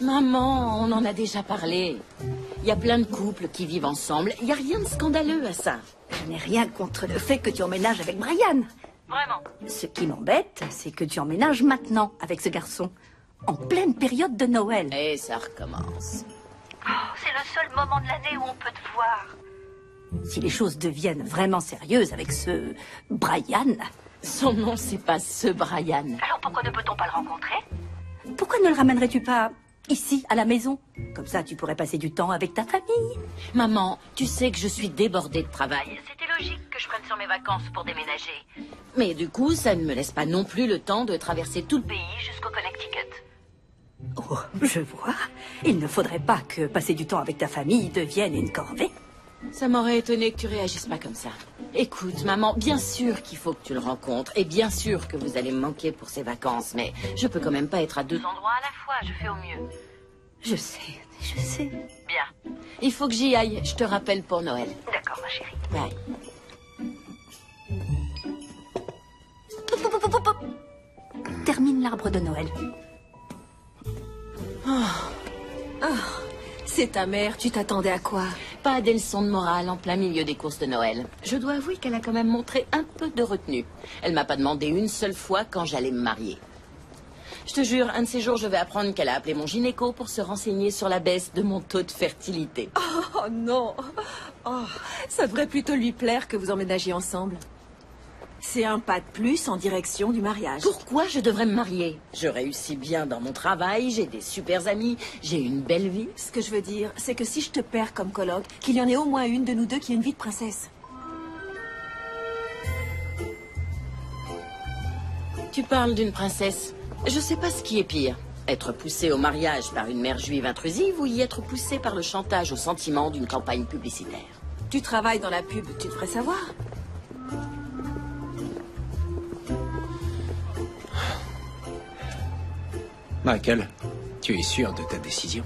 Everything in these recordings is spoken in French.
Maman, on en a déjà parlé. Il y a plein de couples qui vivent ensemble. Il n'y a rien de scandaleux à ça. Je n'ai rien contre le fait que tu emménages avec Brian. Vraiment. Ce qui m'embête, c'est que tu emménages maintenant avec ce garçon. En pleine période de Noël. Et ça recommence. Oh, c'est le seul moment de l'année où on peut te voir. Si les choses deviennent vraiment sérieuses avec ce Brian... Son nom, c'est pas ce Brian. Alors pourquoi ne peut-on pas le rencontrer? Pourquoi ne le ramènerais-tu pas ici, à la maison? Comme ça, tu pourrais passer du temps avec ta famille. Maman, tu sais que je suis débordée de travail. C'était logique que je prenne sur mes vacances pour déménager. Mais du coup, ça ne me laisse pas non plus le temps de traverser tout le pays jusqu'au Connecticut. Oh, je vois. Il ne faudrait pas que passer du temps avec ta famille devienne une corvée. Ça m'aurait étonné que tu réagisses pas comme ça. Écoute, maman, bien sûr qu'il faut que tu le rencontres, et bien sûr que vous allez me manquer pour ces vacances, mais je peux quand même pas être à deux endroits à la fois, je fais au mieux. Je sais. Bien. Il faut que j'y aille, je te rappelle pour Noël. D'accord, ma chérie. Bye. Termine l'arbre de Noël. C'est ta mère, tu t'attendais à quoi? Pas des leçons de morale en plein milieu des courses de Noël. Je dois avouer qu'elle a quand même montré un peu de retenue. Elle m'a pas demandé une seule fois quand j'allais me marier. Je te jure, un de ces jours, je vais apprendre qu'elle a appelé mon gynéco pour se renseigner sur la baisse de mon taux de fertilité. Oh non. Oh, ça devrait plutôt lui plaire que vous emménagiez ensemble. C'est un pas de plus en direction du mariage. Pourquoi je devrais me marier? Je réussis bien dans mon travail, j'ai des super amis, j'ai une belle vie. Ce que je veux dire, c'est que si je te perds comme colloque, qu'il y en ait au moins une de nous deux qui ait une vie de princesse. Tu parles d'une princesse. Je sais pas ce qui est pire. Être poussé au mariage par une mère juive intrusive ou y être poussé par le chantage au sentiment d'une campagne publicitaire. Tu travailles dans la pub, tu devrais savoir. Michael, tu es sûr de ta décision?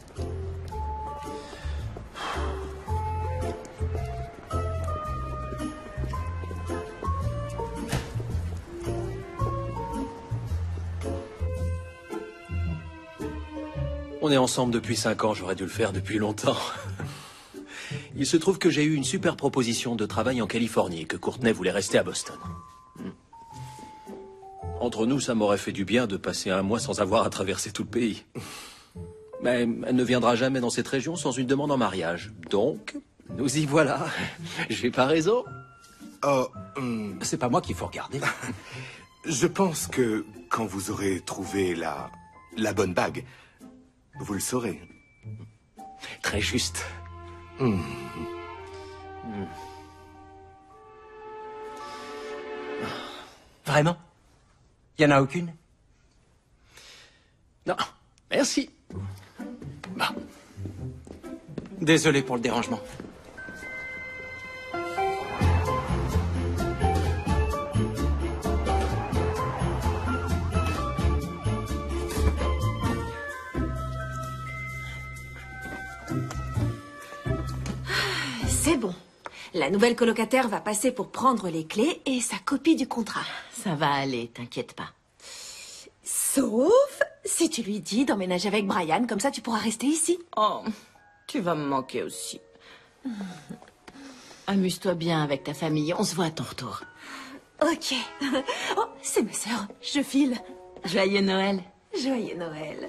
On est ensemble depuis 5 ans, j'aurais dû le faire depuis longtemps. Il se trouve que j'ai eu une super proposition de travail en Californie et que Courtney voulait rester à Boston. Entre nous, ça m'aurait fait du bien de passer un mois sans avoir à traverser tout le pays. Mais elle ne viendra jamais dans cette région sans une demande en mariage. Donc, nous y voilà. J'ai pas raison. Oh, C'est pas moi qu'il faut regarder. je pense que quand vous aurez trouvé la bonne bague, vous le saurez. Très juste. Vraiment? Il n'y en a aucune? Non, merci. Bon. Désolé pour le dérangement. C'est bon. La nouvelle colocataire va passer pour prendre les clés et sa copie du contrat. Ça va aller, t'inquiète pas. Sauf si tu lui dis d'emménager avec Brian, comme ça tu pourras rester ici. Oh, tu vas me manquer aussi. Amuse-toi bien avec ta famille, on se voit à ton retour. Ok. Oh, c'est ma sœur, je file. Joyeux Noël. Joyeux Noël.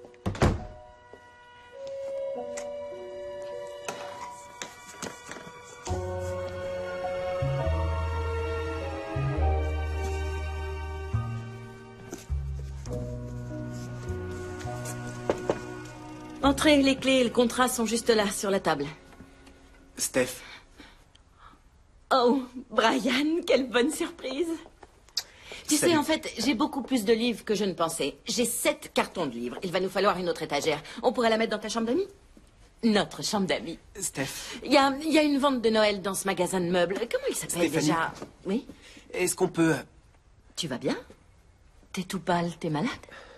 Entrez, les clés et le contrat sont juste là, sur la table. Steph, Oh, Brian, quelle bonne surprise. Tu sais, Salut. en fait, j'ai beaucoup plus de livres que je ne pensais. J'ai 7 cartons de livres. Il va nous falloir une autre étagère. On pourrait la mettre dans ta chambre d'amis? Notre chambre d'amis. Steph, Il y a une vente de Noël dans ce magasin de meubles. Comment il s'appelle Stéphanie. déjà? Oui? est-ce qu'on peut... Tu vas bien? T'es tout pâle, t'es malade?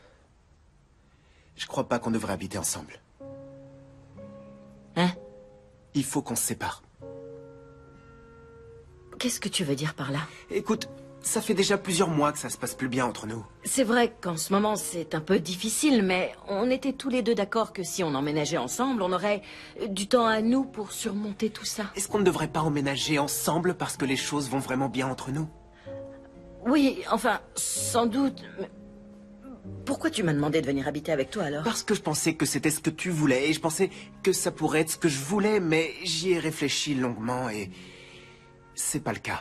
Je crois pas qu'on devrait habiter ensemble. Hein? Il faut qu'on se sépare. Qu'est-ce que tu veux dire par là? Écoute, Ça fait déjà plusieurs mois que ça se passe plus bien entre nous. C'est vrai qu'en ce moment, c'est un peu difficile, mais on était tous les deux d'accord que si on emménageait ensemble, on aurait du temps à nous pour surmonter tout ça. Est-ce qu'on ne devrait pas emménager ensemble parce que les choses vont vraiment bien entre nous? Oui, enfin, sans doute. Mais pourquoi tu m'as demandé de venir habiter avec toi alors? Parce que je pensais que c'était ce que tu voulais et je pensais que ça pourrait être ce que je voulais, mais j'y ai réfléchi longuement et c'est pas le cas.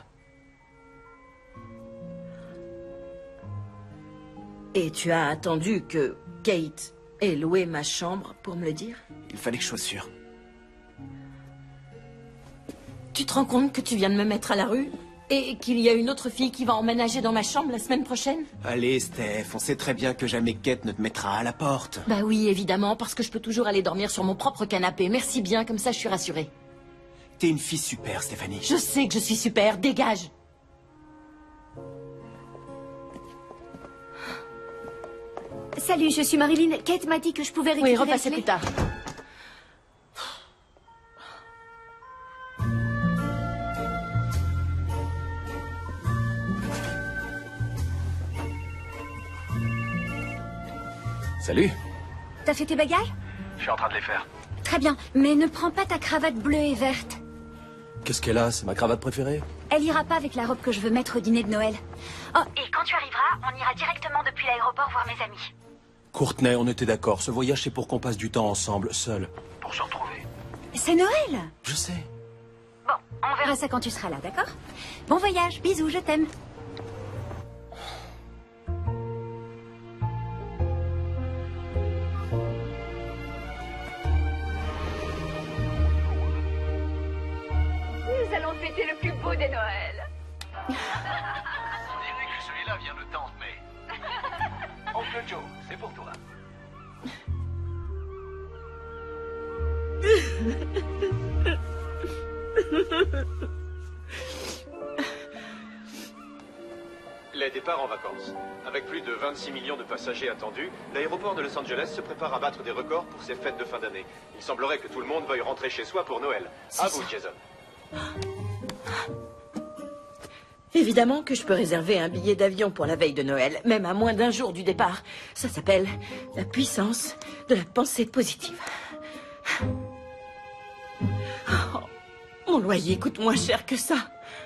Et tu as attendu que Kate ait loué ma chambre pour me le dire? Il fallait que je sois sûr. Tu te rends compte que tu viens de me mettre à la rue? Et qu'il y a une autre fille qui va emménager dans ma chambre la semaine prochaine? Allez, Steph, on sait très bien que jamais Kate ne te mettra à la porte. Bah oui, évidemment, parce que je peux toujours aller dormir sur mon propre canapé. Merci bien, comme ça je suis rassurée. T'es une fille super, Stéphanie. Je sais que je suis super, dégage! Salut, je suis Marilyn. Kate m'a dit que je pouvais récupérer Oui, repassez les plus clés. tard. Salut. T'as fait tes bagailles? Je suis en train de les faire. Très bien, mais ne prends pas ta cravate bleue et verte. Qu'est-ce qu'elle a? C'est ma cravate préférée? Elle ira pas avec la robe que je veux mettre au dîner de Noël. Oh, et quand tu arriveras, on ira directement depuis l'aéroport voir mes amis. Courtney, on était d'accord. Ce voyage, c'est pour qu'on passe du temps ensemble, seuls. Pour se retrouver. C'est Noël! Je sais. Bon, on verra ça quand tu seras là, d'accord? Bon voyage, bisous, je t'aime. Nous allons fêter le plus beau des Noëls. On dirait que celui-là vient de Tante May. Oncle Joe, c'est pour toi. Les départs en vacances. Avec plus de 26 millions de passagers attendus, l'aéroport de Los Angeles se prépare à battre des records pour ses fêtes de fin d'année. Il semblerait que tout le monde veuille rentrer chez soi pour Noël. À vous, Jason. Évidemment que je peux réserver un billet d'avion pour la veille de Noël, même à moins d'un jour du départ. Ça s'appelle la puissance de la pensée positive. Oh, mon loyer coûte moins cher que ça.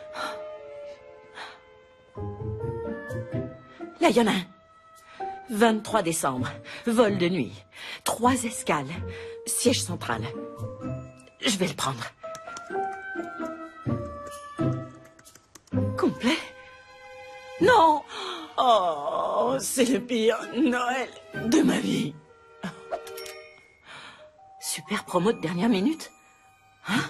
Là, il y en a un. 23 décembre, vol de nuit, 3 escales, siège central. Je vais le prendre. Complet? Non! Oh, c'est le pire Noël de ma vie. Super promo de dernière minute. Hein?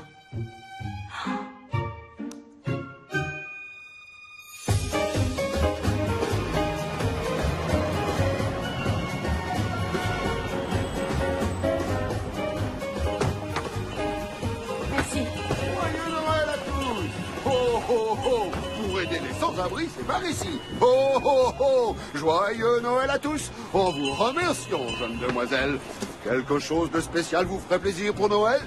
Merci. Joyeux Noël à tous! Ho, ho, ho! Pour aider les sans-abri, c'est par ici. Ho, ho, ho! Joyeux Noël à tous! En vous remerciant, jeune demoiselle. Quelque chose de spécial vous ferait plaisir pour Noël?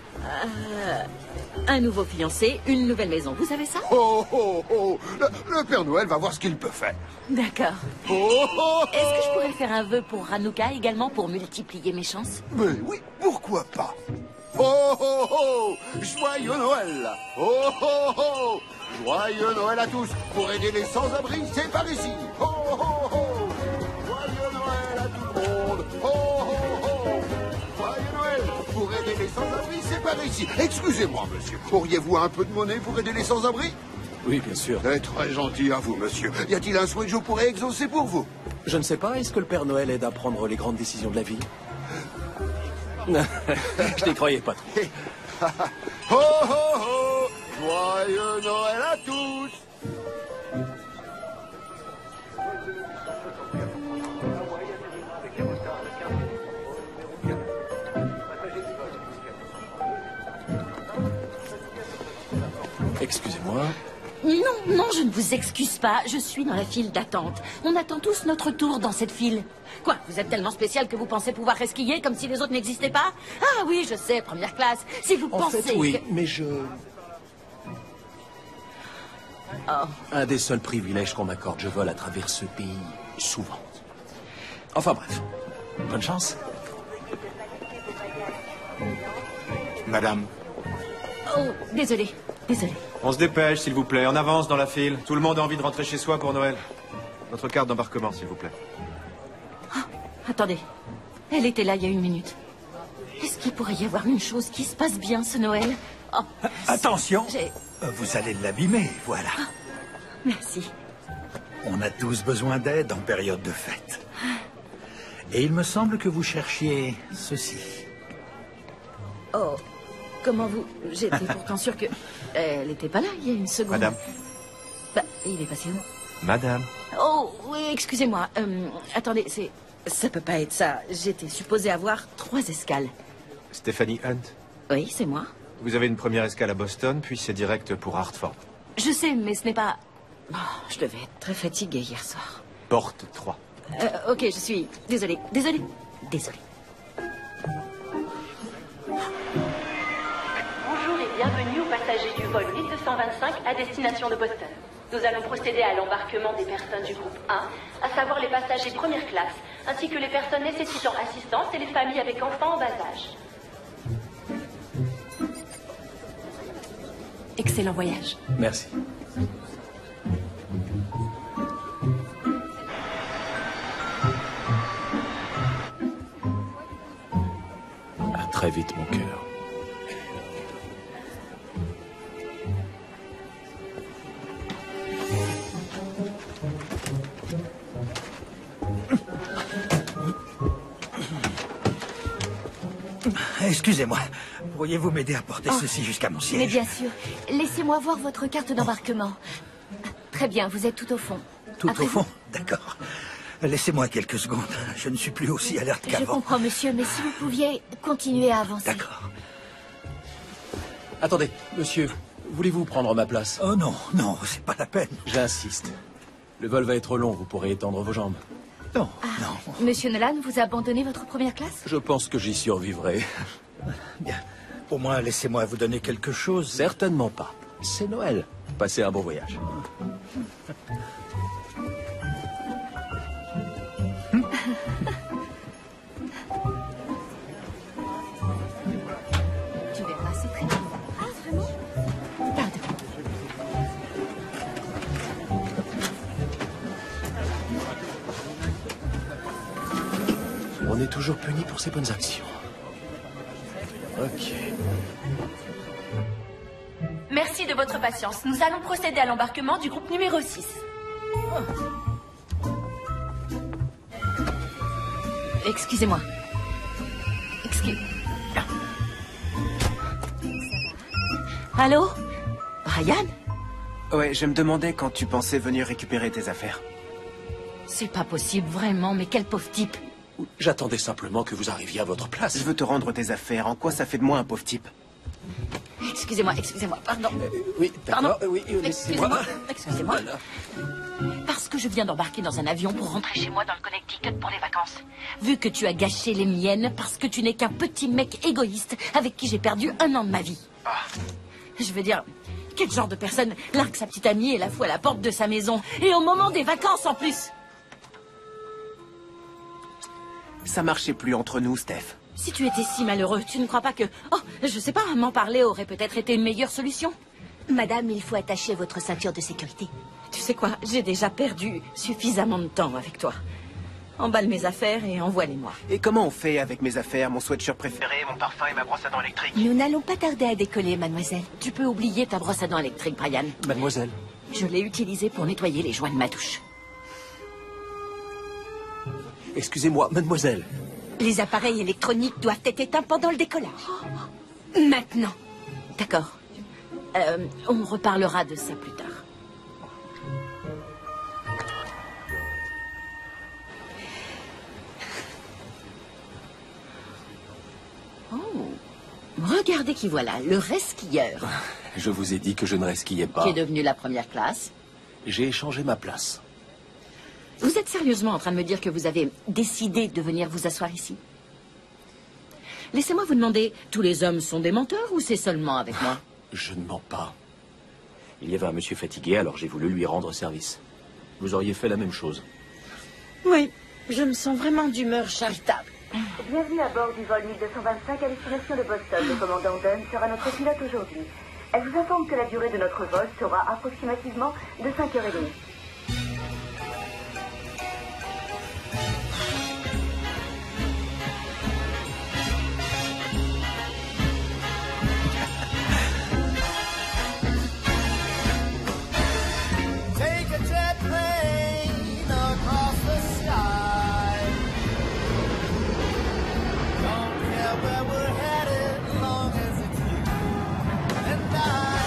Un nouveau fiancé, une nouvelle maison. Vous savez ça? Ho, ho, ho! Le Père Noël va voir ce qu'il peut faire. D'accord. Ho, ho, ho! Est-ce que je pourrais faire un vœu pour Hanouka également pour multiplier mes chances? Mais oui, pourquoi pas? Ho, ho, ho! Joyeux Noël! Ho, ho, ho! Joyeux Noël à tous! Pour aider les sans-abri, c'est par ici! Ho, ho, ho! Joyeux Noël à tout le monde! Ho, ho, ho! Joyeux Noël! Pour aider les sans-abri, c'est par ici! Excusez-moi, monsieur. Auriez-vous un peu de monnaie pour aider les sans-abri? Oui, bien sûr. C'est très gentil à vous, monsieur. Y a-t-il un souhait que je pourrais exaucer pour vous? Je ne sais pas, est-ce que le Père Noël aide à prendre les grandes décisions de la vie? Je n'y croyais pas trop. Ho, ho, ho! Joyeux Noël à tous! Excusez-moi. Non, non, je ne vous excuse pas. Je suis dans la file d'attente. On attend tous notre tour dans cette file. Quoi, vous êtes tellement spécial que vous pensez pouvoir resquiller comme si les autres n'existaient pas? Ah oui, je sais, première classe. Si vous En pensez fait, oui, que... mais je... Oh. Un des seuls privilèges qu'on m'accorde. Je vole à travers ce pays souvent. Enfin bref, bonne chance. Madame. Oh, désolé. On se dépêche, s'il vous plaît. On avance dans la file. Tout le monde a envie de rentrer chez soi pour Noël. Notre carte d'embarquement, s'il vous plaît. Oh, attendez. Elle était là il y a une minute. Est-ce qu'il pourrait y avoir une chose qui se passe bien ce Noël? Oh, attention, vous allez l'abîmer, voilà. Oh, merci. On a tous besoin d'aide en période de fête. Et il me semble que vous cherchiez ceci. Oh, comment vous... J'étais pourtant sûre que... Elle n'était pas là il y a une seconde. Madame. Bah, il est passé où? Madame. Oh, oui, excusez-moi. Attendez, c'est... Ça peut pas être ça. J'étais supposée avoir 3 escales. Stephanie Hunt. Oui, c'est moi. Vous avez une première escale à Boston, puis c'est direct pour Hartford. Je sais, mais ce n'est pas... Oh, je devais être très fatiguée hier soir. Porte 3. Ok, je suis... Désolée. Bonjour et bienvenue aux passagers du vol 8225 à destination de Boston. Nous allons procéder à l'embarquement des personnes du groupe 1, à savoir les passagers première classe, ainsi que les personnes nécessitant assistance et les familles avec enfants en bas âge. Excellent voyage. Merci. À très vite, mon cœur. Excusez-moi, pourriez-vous m'aider à porter ceci jusqu'à mon siège? Mais bien sûr. Laissez-moi voir votre carte d'embarquement. Très bien, vous êtes tout au fond. Tout au fond? D'accord. Laissez-moi quelques secondes. Je ne suis plus aussi alerte qu'avant. Je comprends, monsieur, mais si vous pouviez continuer à avancer. D'accord. Attendez, monsieur, voulez-vous prendre ma place? Oh non, non, c'est pas la peine. J'insiste. Le vol va être long, vous pourrez étendre vos jambes. Non, non. Monsieur Nolan, vous abandonnez votre première classe? Je pense que j'y survivrai. Bien. Au moins, laissez-moi vous donner quelque chose. Certainement pas. C'est Noël. Passez un bon voyage. Tu verras, c'est très bien. Ah, vraiment? Pardon. On est toujours puni pour ses bonnes actions. Ok. Merci de votre patience. Nous allons procéder à l'embarquement du groupe numéro 6. Excusez-moi. Allô? Ryan? Ouais, je me demandais quand tu pensais venir récupérer tes affaires. C'est pas possible, vraiment, mais quel pauvre type. J'attendais simplement que vous arriviez à votre place. Je veux te rendre tes affaires. En quoi ça fait de moi un pauvre type? Excusez-moi, pardon. Oui, Pardon. d'accord, oui, laissez-moi. Excusez-moi. Parce que je viens d'embarquer dans un avion pour rentrer chez moi dans le Connecticut pour les vacances. Vu que tu as gâché les miennes parce que tu n'es qu'un petit mec égoïste avec qui j'ai perdu 1 an de ma vie. Je veux dire, quel genre de personne largue sa petite amie et la fout à la porte de sa maison, et au moment des vacances en plus? Ça marchait plus entre nous, Steph. Si tu étais si malheureux, tu ne crois pas que... Oh, je sais pas, m'en parler aurait peut-être été une meilleure solution? Madame, il faut attacher votre ceinture de sécurité. Tu sais quoi, j'ai déjà perdu suffisamment de temps avec toi. Emballe mes affaires et envoie-les-moi. Et comment on fait avec mes affaires, mon sweatshirt préféré, mon parfum et ma brosse à dents électrique? Nous n'allons pas tarder à décoller, mademoiselle. Tu peux oublier ta brosse à dents électrique, Brian. Mademoiselle. Je l'ai utilisée pour nettoyer les joints de ma douche. Excusez-moi, mademoiselle. Les appareils électroniques doivent être éteints pendant le décollage. Maintenant. D'accord. On reparlera de ça plus tard. Oh, regardez qui voilà, le resquilleur. Je vous ai dit que je ne resquillais pas. Qui est devenu la première classe. J'ai échangé ma place. Vous êtes sérieusement en train de me dire que vous avez décidé de venir vous asseoir ici? Laissez-moi vous demander, tous les hommes sont des menteurs ou c'est seulement avec moi? Je ne mens pas. Il y avait un monsieur fatigué, alors j'ai voulu lui rendre service. Vous auriez fait la même chose. Oui, je me sens vraiment d'humeur charitable. Bienvenue à bord du vol 1225 à destination de Boston. Le commandant Dunn sera notre pilote aujourd'hui. Elle vous informe que la durée de notre vol sera approximativement de 5h30. Take a jet plane across the sky. Don't care where we're headed, long as it's you and I.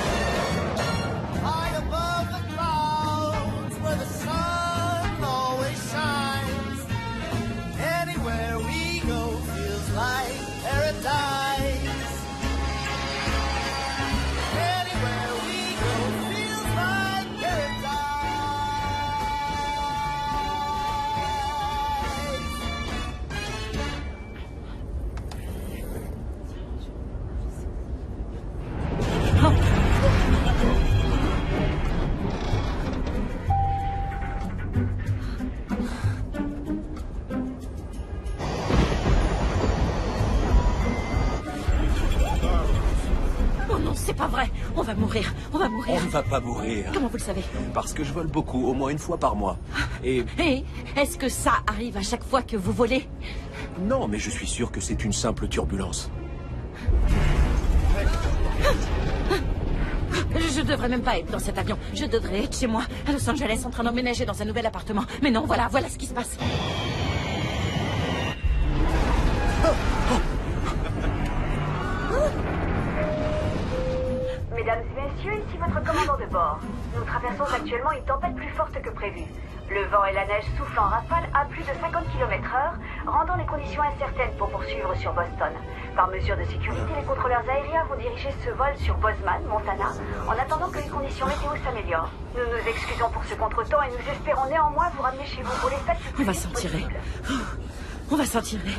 High above the clouds, where the sun always shines. Anywhere we go feels like paradise. Anywhere we go feels like paradise. Oh non, c'est pas vrai. On va mourir. On va mourir. On ne va pas mourir. Comment vous le savez? Parce que je vole beaucoup, au moins une fois par mois. Et... Et est-ce que ça arrive à chaque fois que vous volez? Non, mais je suis sûr que c'est une simple turbulence. Je devrais même pas être dans cet avion. Je devrais être chez moi, à Los Angeles, en train d'emménager dans un nouvel appartement. Mais non, voilà ce qui se passe. Mesdames et messieurs, ici votre commandant de bord. Nous traversons actuellement une tempête plus forte que prévu. Le vent et la neige soufflent en rafale à plus de 50 km/h, rendant les conditions incertaines pour poursuivre sur Boston. Par mesure de sécurité, les contrôleurs aériens vont diriger ce vol sur Bozeman, Montana, en attendant que les conditions météo s'améliorent. Nous nous excusons pour ce contretemps et nous espérons néanmoins vous ramener chez vous pour les fêtes le plus On va vite s'en tirer. possible. On va s'en tirer.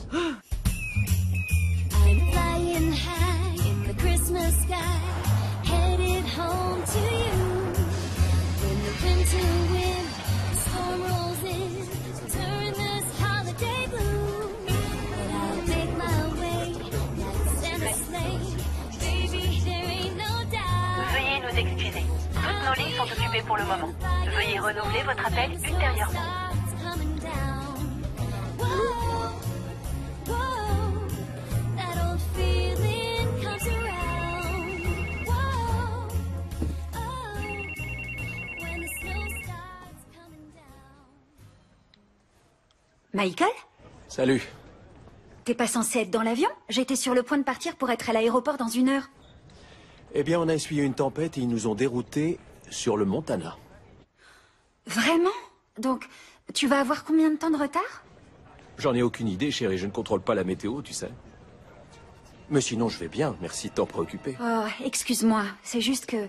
I'm flying high in the Christmas sky, headed home to you. When the winter wind, the storm rolls in, turn this holiday blue. But I'll make my way like Santa's sleigh. Baby, there ain't no doubt. Veuillez nous excuser. Toutes nos lignes sont occupées pour le moment. Veuillez renouveler votre appel ultérieurement. Coming down. Whoa, whoa, that old feeling comes around. Whoa, oh, when the snow starts coming down. Michael? Salut. T'es pas censé être dans l'avion? J'étais sur le point de partir pour être à l'aéroport dans 1 heure. Eh bien, on a essuyé une tempête et ils nous ont déroutés sur le Montana. Vraiment? Donc, tu vas avoir combien de temps de retard? J'en ai aucune idée, chérie. Je ne contrôle pas la météo, tu sais. Mais sinon, je vais bien. Merci de t'en préoccuper. Oh, excuse-moi. C'est juste que...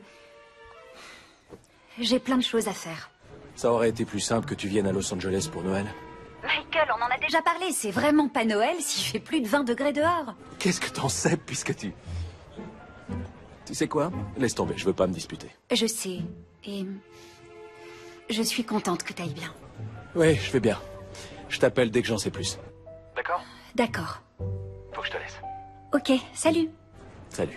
j'ai plein de choses à faire. Ça aurait été plus simple que tu viennes à Los Angeles pour Noël. Michael, on en a déjà parlé. C'est vraiment pas Noël s'il fait plus de 20 degrés dehors. Qu'est-ce que t'en sais, puisque tu... Tu sais quoi? Laisse tomber, je veux pas me disputer. Je sais. Et... je suis contente que t'ailles bien. Oui, je vais bien. Je t'appelle dès que j'en sais plus. D'accord? D'accord. Faut que je te laisse. Ok, salut. Salut.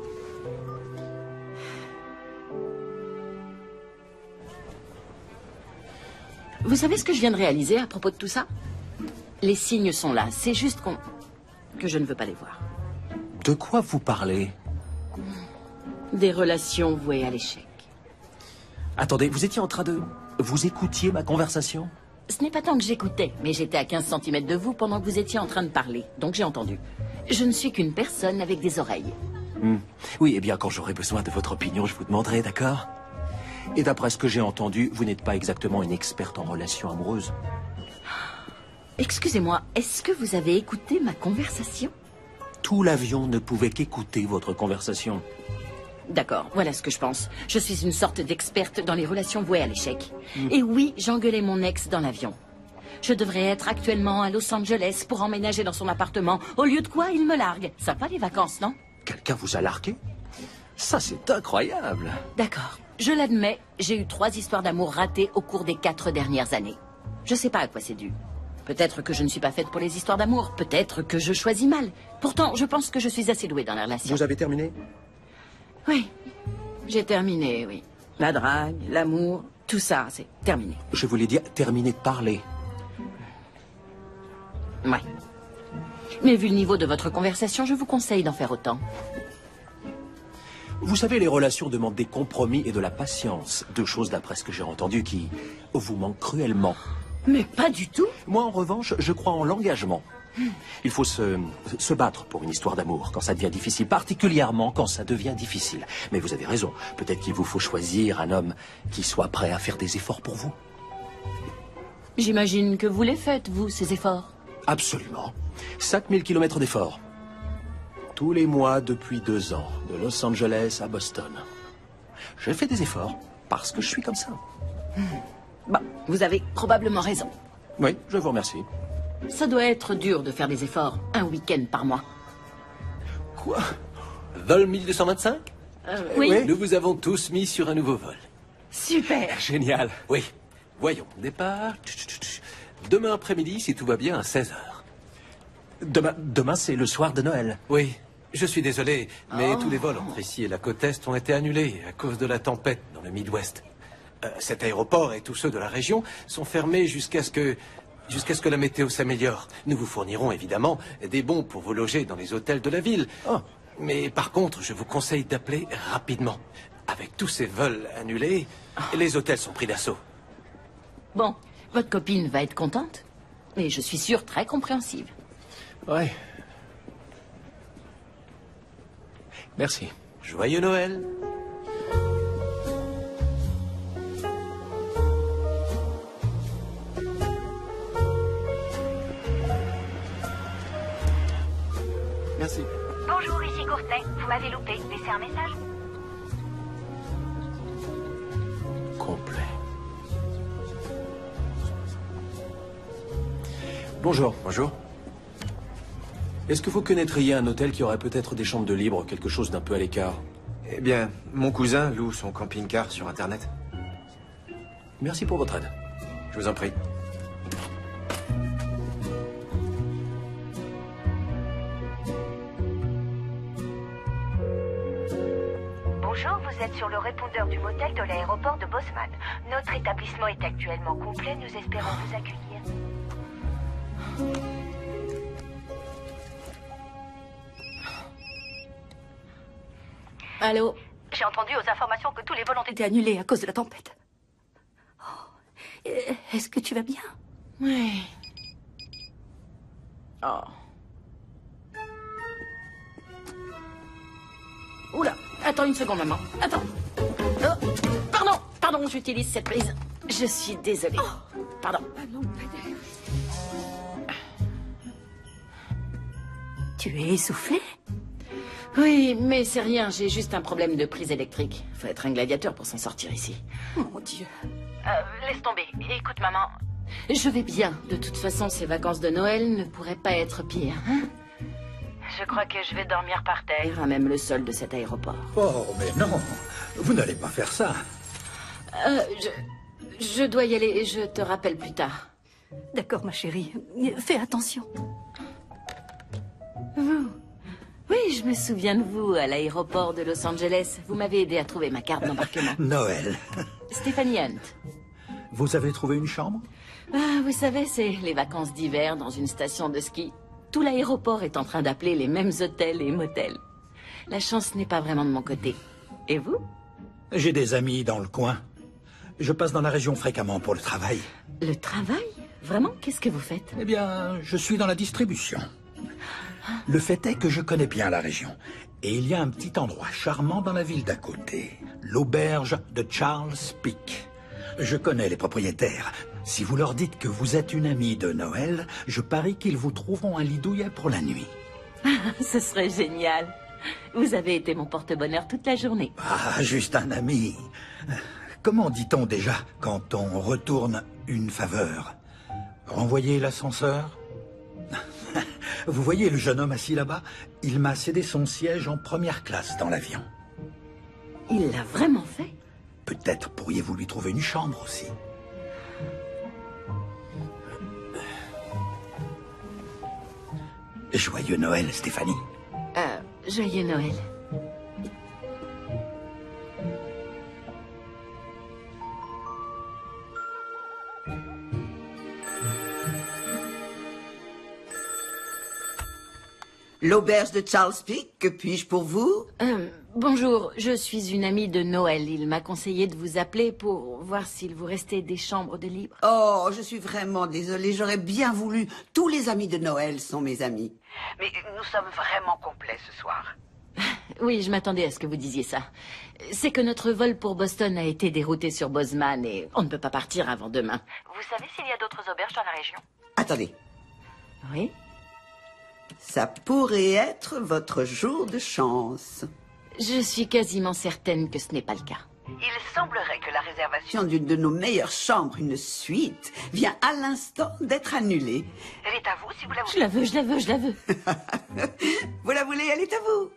Vous savez ce que je viens de réaliser à propos de tout ça? Les signes sont là. C'est juste que je ne veux pas les voir. De quoi vous parlez? Des relations vouées à l'échec. Attendez, vous étiez en train de... Vous écoutiez ma conversation? Ce n'est pas tant que j'écoutais, mais j'étais à 15 cm de vous pendant que vous étiez en train de parler. Donc j'ai entendu. Je ne suis qu'une personne avec des oreilles. Oui, eh bien, quand j'aurai besoin de votre opinion, je vous demanderai, d'accord? Et d'après ce que j'ai entendu, vous n'êtes pas exactement une experte en relations amoureuses. Excusez-moi, est-ce que vous avez écouté ma conversation? Tout l'avion ne pouvait qu'écouter votre conversation. D'accord, voilà ce que je pense. Je suis une sorte d'experte dans les relations vouées à l'échec. Et oui, j'engueulais mon ex dans l'avion. Je devrais être actuellement à Los Angeles pour emménager dans son appartement. Au lieu de quoi, il me largue. Ça va les vacances, non? Quelqu'un vous a largué? Ça, c'est incroyable. D'accord. Je l'admets, j'ai eu 3 histoires d'amour ratées au cours des 4 dernières années. Je sais pas à quoi c'est dû. Peut-être que je ne suis pas faite pour les histoires d'amour. Peut-être que je choisis mal. Pourtant, je pense que je suis assez douée dans la relation. Vous avez terminé? Oui. J'ai terminé, oui. La drague, l'amour, tout ça, c'est terminé. Je voulais dire terminer de parler. Ouais. Mais vu le niveau de votre conversation, je vous conseille d'en faire autant. Vous savez, les relations demandent des compromis et de la patience. 2 choses, d'après ce que j'ai entendu, qui vous manquent cruellement. Mais pas du tout. Moi, en revanche, je crois en l'engagement. Il faut se battre pour une histoire d'amour quand ça devient difficile, particulièrement quand ça devient difficile. Mais vous avez raison, peut-être qu'il vous faut choisir un homme qui soit prêt à faire des efforts pour vous. J'imagine que vous les faites, vous, ces efforts. Absolument. 5000 kilomètres d'efforts. Tous les mois depuis 2 ans, de Los Angeles à Boston. Je fais des efforts parce que je suis comme ça. Bon, vous avez probablement raison. Oui, je vous remercie. Ça doit être dur de faire des efforts un week-end par mois. Quoi? Vol 1225? Oui. Nous vous avons tous mis sur un nouveau vol. Super. Génial. Oui. Voyons, départ. Demain après-midi, si tout va bien, à 16h. Demain, c'est le soir de Noël. Oui. Je suis désolé, mais tous les vols entre ici et la côte Est ont été annulés à cause de la tempête dans le Midwest. Cet aéroport et tous ceux de la région sont fermés jusqu'à ce que la météo s'améliore. Nous vous fournirons évidemment des bons pour vous loger dans les hôtels de la ville. Mais par contre, je vous conseille d'appeler rapidement. Avec tous ces vols annulés, les hôtels sont pris d'assaut. Bon, votre copine va être contente, mais je suis sûre très compréhensive. Ouais. Merci. Joyeux Noël. Merci. Bonjour, ici Courtenay. Vous m'avez loupé. Laissez un message. Complet. Bonjour. Bonjour. Est-ce que vous connaîtriez un hôtel qui aurait peut-être des chambres de libre, quelque chose d'un peu à l'écart? Eh bien, mon cousin loue son camping-car sur Internet. Merci pour votre aide. Je vous en prie. Bonjour, vous êtes sur le répondeur du motel de l'aéroport de Bosman. Notre établissement est actuellement complet. Nous espérons vous accueillir. Allô? J'ai entendu aux informations que tous les vols ont été annulés à cause de la tempête. Oh. Est-ce que tu vas bien? Oui. Oh. Oula, attends une seconde, maman. Attends. Oh, pardon, j'utilise cette prise. Je suis désolée. Pardon. Tu es essoufflé? Oui, mais c'est rien, j'ai juste un problème de prise électrique. Faut être un gladiateur pour s'en sortir ici. Mon Dieu. Laisse tomber. Écoute, maman. Je vais bien. De toute façon, ces vacances de Noël ne pourraient pas être pires, hein? Je crois que je vais dormir par terre, à même le sol de cet aéroport. Oh, mais non. Vous n'allez pas faire ça. Je dois y aller. Je te rappelle plus tard. D'accord, ma chérie. Fais attention. Vous? Oui, je me souviens de vous à l'aéroport de Los Angeles. Vous m'avez aidé à trouver ma carte d'embarquement. Noël. Stephanie Hunt. Vous avez trouvé une chambre? Ah, vous savez, c'est les vacances d'hiver dans une station de ski. Tout l'aéroport est en train d'appeler les mêmes hôtels et motels. La chance n'est pas vraiment de mon côté. Et vous? J'ai des amis dans le coin. Je passe dans la région fréquemment pour le travail. Le travail? Vraiment? Qu'est-ce que vous faites? Eh bien, je suis dans la distribution. Le fait est que je connais bien la région. Et il y a un petit endroit charmant dans la ville d'à côté. L'auberge de Charles Peak. Je connais les propriétaires. Si vous leur dites que vous êtes une amie de Noël, je parie qu'ils vous trouveront un lit douillet pour la nuit. Ce serait génial. Vous avez été mon porte-bonheur toute la journée. Ah, juste un ami. Comment dit-on déjà quand on retourne une faveur? Renvoyer l'ascenseur? Vous voyez le jeune homme assis là-bas? Il m'a cédé son siège en première classe dans l'avion. Il l'a vraiment fait? Peut-être pourriez-vous lui trouver une chambre aussi. Joyeux Noël, Stéphanie. Joyeux Noël. L'auberge de Charles Peak, que puis-je pour vous? Bonjour, je suis une amie de Noël. Il m'a conseillé de vous appeler pour voir s'il vous restait des chambres de libre. Oh, je suis vraiment désolée, j'aurais bien voulu. Tous les amis de Noël sont mes amis. Mais nous sommes vraiment complets ce soir. Oui, je m'attendais à ce que vous disiez ça. C'est que notre vol pour Boston a été dérouté sur Bozeman et on ne peut pas partir avant demain. Vous savez s'il y a d'autres auberges dans la région? Attendez, Oui? ça pourrait être votre jour de chance. Je suis quasiment certaine que ce n'est pas le cas. Il semblerait que la réservation d'une de nos meilleures chambres, une suite, vient à l'instant d'être annulée. Elle est à vous si vous la voulez. Je la veux, je la veux, je la veux. Vous la voulez, elle est à vous.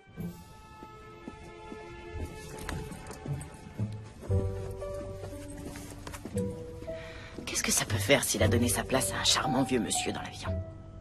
Qu'est-ce que ça peut faire s'il a donné sa place à un charmant vieux monsieur dans l'avion?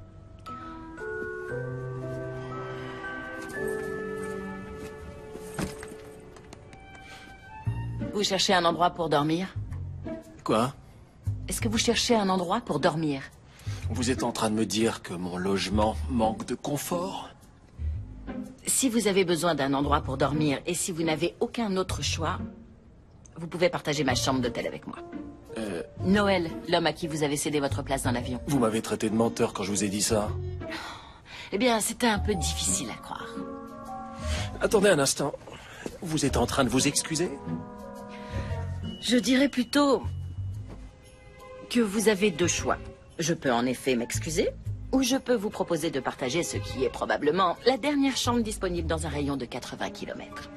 Vous cherchez un endroit pour dormir? Quoi? Est-ce que vous cherchez un endroit pour dormir? Vous êtes en train de me dire que mon logement manque de confort? Si vous avez besoin d'un endroit pour dormir et si vous n'avez aucun autre choix, vous pouvez partager ma chambre d'hôtel avec moi. Noël, l'homme à qui vous avez cédé votre place dans l'avion. Vous m'avez traité de menteur quand je vous ai dit ça. Eh bien, c'était un peu difficile à croire. Attendez un instant. Vous êtes en train de vous excuser? Je dirais plutôt que vous avez deux choix. Je peux en effet m'excuser, ou je peux vous proposer de partager ce qui est probablement la dernière chambre disponible dans un rayon de 80 km.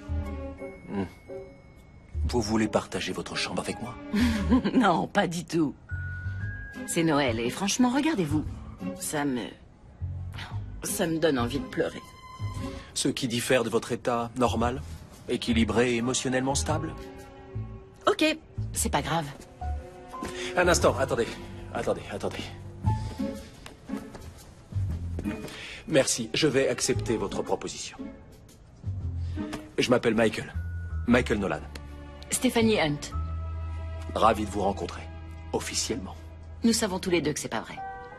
Vous voulez partager votre chambre avec moi? Non, pas du tout. C'est Noël et franchement, regardez-vous. Ça me donne envie de pleurer. Ce qui diffère de votre état normal? Équilibré et émotionnellement stable? Ok, c'est pas grave. Un instant, attendez. Merci, je vais accepter votre proposition. Je m'appelle Michael. Michael Nolan. Stephanie Hunt. Ravi de vous rencontrer. Officiellement. Nous savons tous les deux que c'est pas vrai.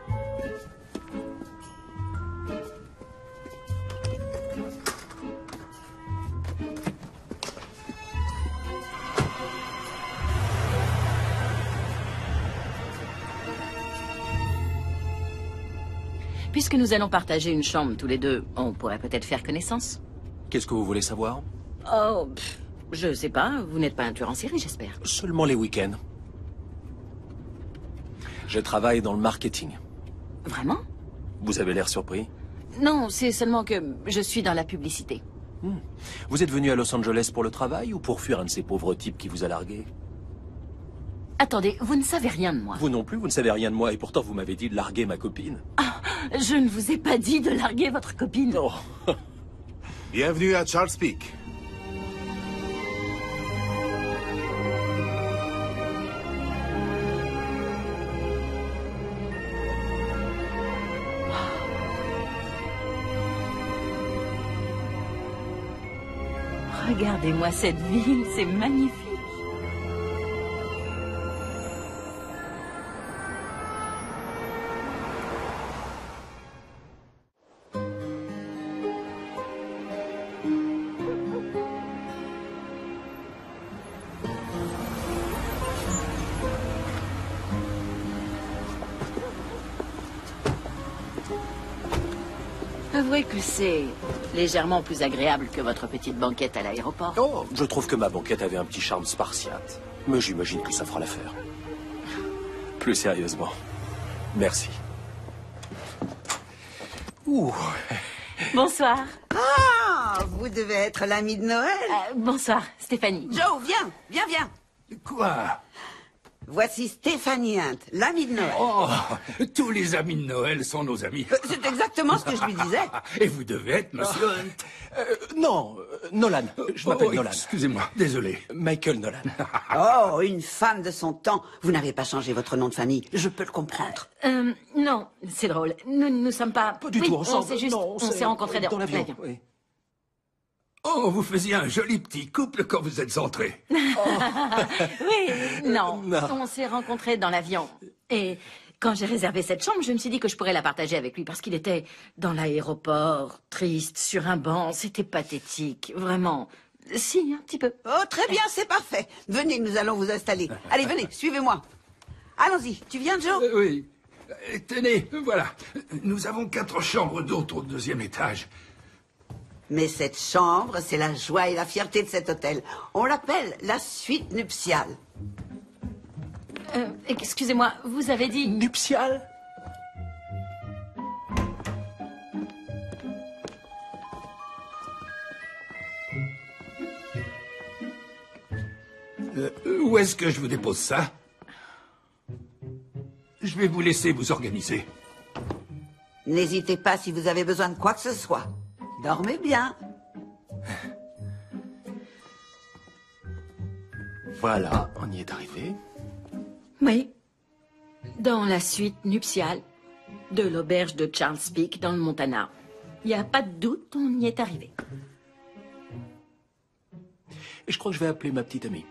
Puisque nous allons partager une chambre tous les deux, on pourrait peut-être faire connaissance. Qu'est-ce que vous voulez savoir? Oh, je sais pas, vous n'êtes pas un tueur en série, j'espère. Seulement les week-ends. Je travaille dans le marketing. Vraiment? Vous avez l'air surpris? Non, c'est seulement que je suis dans la publicité. Vous êtes venu à Los Angeles pour le travail ou pour fuir un de ces pauvres types qui vous a largué? Attendez, vous ne savez rien de moi. Vous non plus, vous ne savez rien de moi et pourtant vous m'avez dit de larguer ma copine. Ah, je ne vous ai pas dit de larguer votre copine. Non. Bienvenue à Charles Peak. Regardez-moi cette ville, c'est magnifique. Avouez que c'est légèrement plus agréable que votre petite banquette à l'aéroport. Oh, je trouve que ma banquette avait un petit charme spartiate. Mais j'imagine que ça fera l'affaire. Plus sérieusement, merci. Ouh. Bonsoir. Ah, vous devez être l'ami de Noël. Bonsoir, Stéphanie. Joe, viens. Quoi? Voici Stéphanie Hunt, l'amie de Noël. Oh, tous les amis de Noël sont nos amis. C'est exactement ce que je lui disais. Et vous devez être Monsieur Hunt. Non, Nolan. Je m'appelle Nolan. Excusez-moi, désolé. Michael Nolan. Oh, une femme de son temps. Vous n'avez pas changé votre nom de famille. Je peux le comprendre. Non, c'est drôle. Nous ne sommes pas... Pas du Oui, tout on ensemble. s'est juste... Non, on s'est rencontrés dans l'avion. Oui. Oh, vous faisiez un joli petit couple quand vous êtes entrés. Oui, non. On s'est rencontrés dans l'avion. Et quand j'ai réservé cette chambre, je me suis dit que je pourrais la partager avec lui parce qu'il était dans l'aéroport, triste, sur un banc. C'était pathétique, vraiment. Si, un petit peu. Oh, très bien, c'est parfait. Venez, nous allons vous installer. Allez, venez, suivez-moi. Allons-y. Tu viens, Joe? Oui. Tenez, voilà. Nous avons 4 chambres d'hôtes au 2e étage. Mais cette chambre, c'est la joie et la fierté de cet hôtel. On l'appelle la suite nuptiale. Excusez-moi, vous avez dit... Nuptiale? Où est-ce que je vous dépose ça? Je vais vous laisser vous organiser. N'hésitez pas si vous avez besoin de quoi que ce soit. Dormez bien. Voilà, on y est arrivé. Oui. Dans la suite nuptiale de l'auberge de Charles Peak dans le Montana. Il n'y a pas de doute, on y est arrivé. Et je crois que je vais appeler ma petite amie.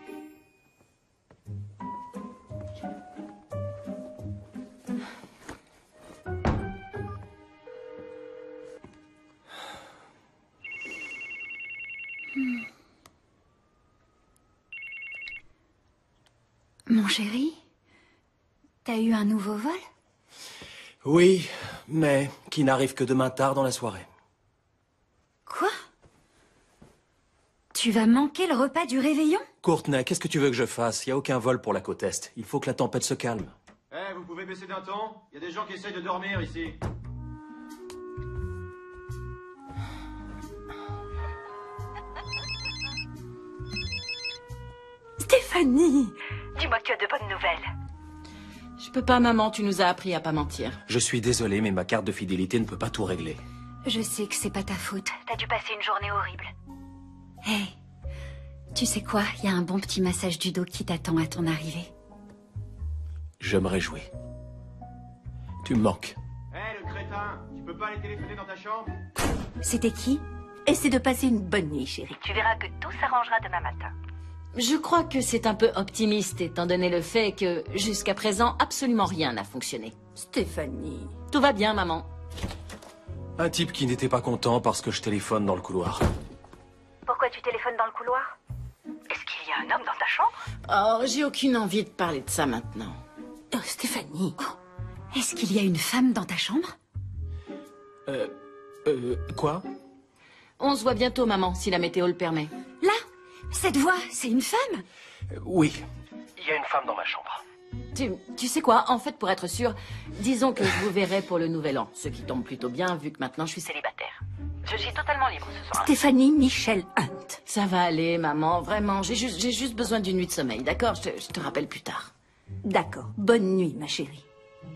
Mon chéri, t'as eu un nouveau vol? Oui, mais qui n'arrive que demain tard dans la soirée. Quoi? Tu vas manquer le repas du réveillon? Courtney, qu'est-ce que tu veux que je fasse? Il n'y a aucun vol pour la côte Est. Il faut que la tempête se calme. Eh, vous pouvez baisser d'un ton? Il y a des gens qui essayent de dormir ici. Stéphanie! Dis-moi que tu as de bonnes nouvelles. Je peux pas, maman, tu nous as appris à pas mentir. Je suis désolé, mais ma carte de fidélité ne peut pas tout régler. Je sais que c'est pas ta faute. T'as dû passer une journée horrible. Hé, tu sais quoi? Il y a un bon petit massage du dos qui t'attend à ton arrivée. Je me réjouis. Tu me manques. Eh, le crétin, tu peux pas aller téléphoner dans ta chambre? C'était qui? Essaie de passer une bonne nuit, chérie. Tu verras que tout s'arrangera demain matin. Je crois que c'est un peu optimiste, étant donné le fait que, jusqu'à présent, absolument rien n'a fonctionné. Stéphanie... Tout va bien, maman. Un type qui n'était pas content parce que je téléphone dans le couloir. Pourquoi tu téléphones dans le couloir? Est-ce qu'il y a un homme dans ta chambre? Oh, j'ai aucune envie de parler de ça maintenant. Oh, Stéphanie... Est-ce qu'il y a une femme dans ta chambre? Quoi? On se voit bientôt, maman, si la météo le permet. Là? Cette voix, c'est une femme? Oui. Il y a une femme dans ma chambre. Tu sais quoi? En fait, pour être sûr, disons que je vous verrai pour le nouvel an. Ce qui tombe plutôt bien, vu que maintenant je suis célibataire. Je suis totalement libre ce soir. Stéphanie Michel Hunt. Ça va aller, maman, vraiment. J'ai juste besoin d'une nuit de sommeil, d'accord? Je te rappelle plus tard. D'accord. Bonne nuit, ma chérie.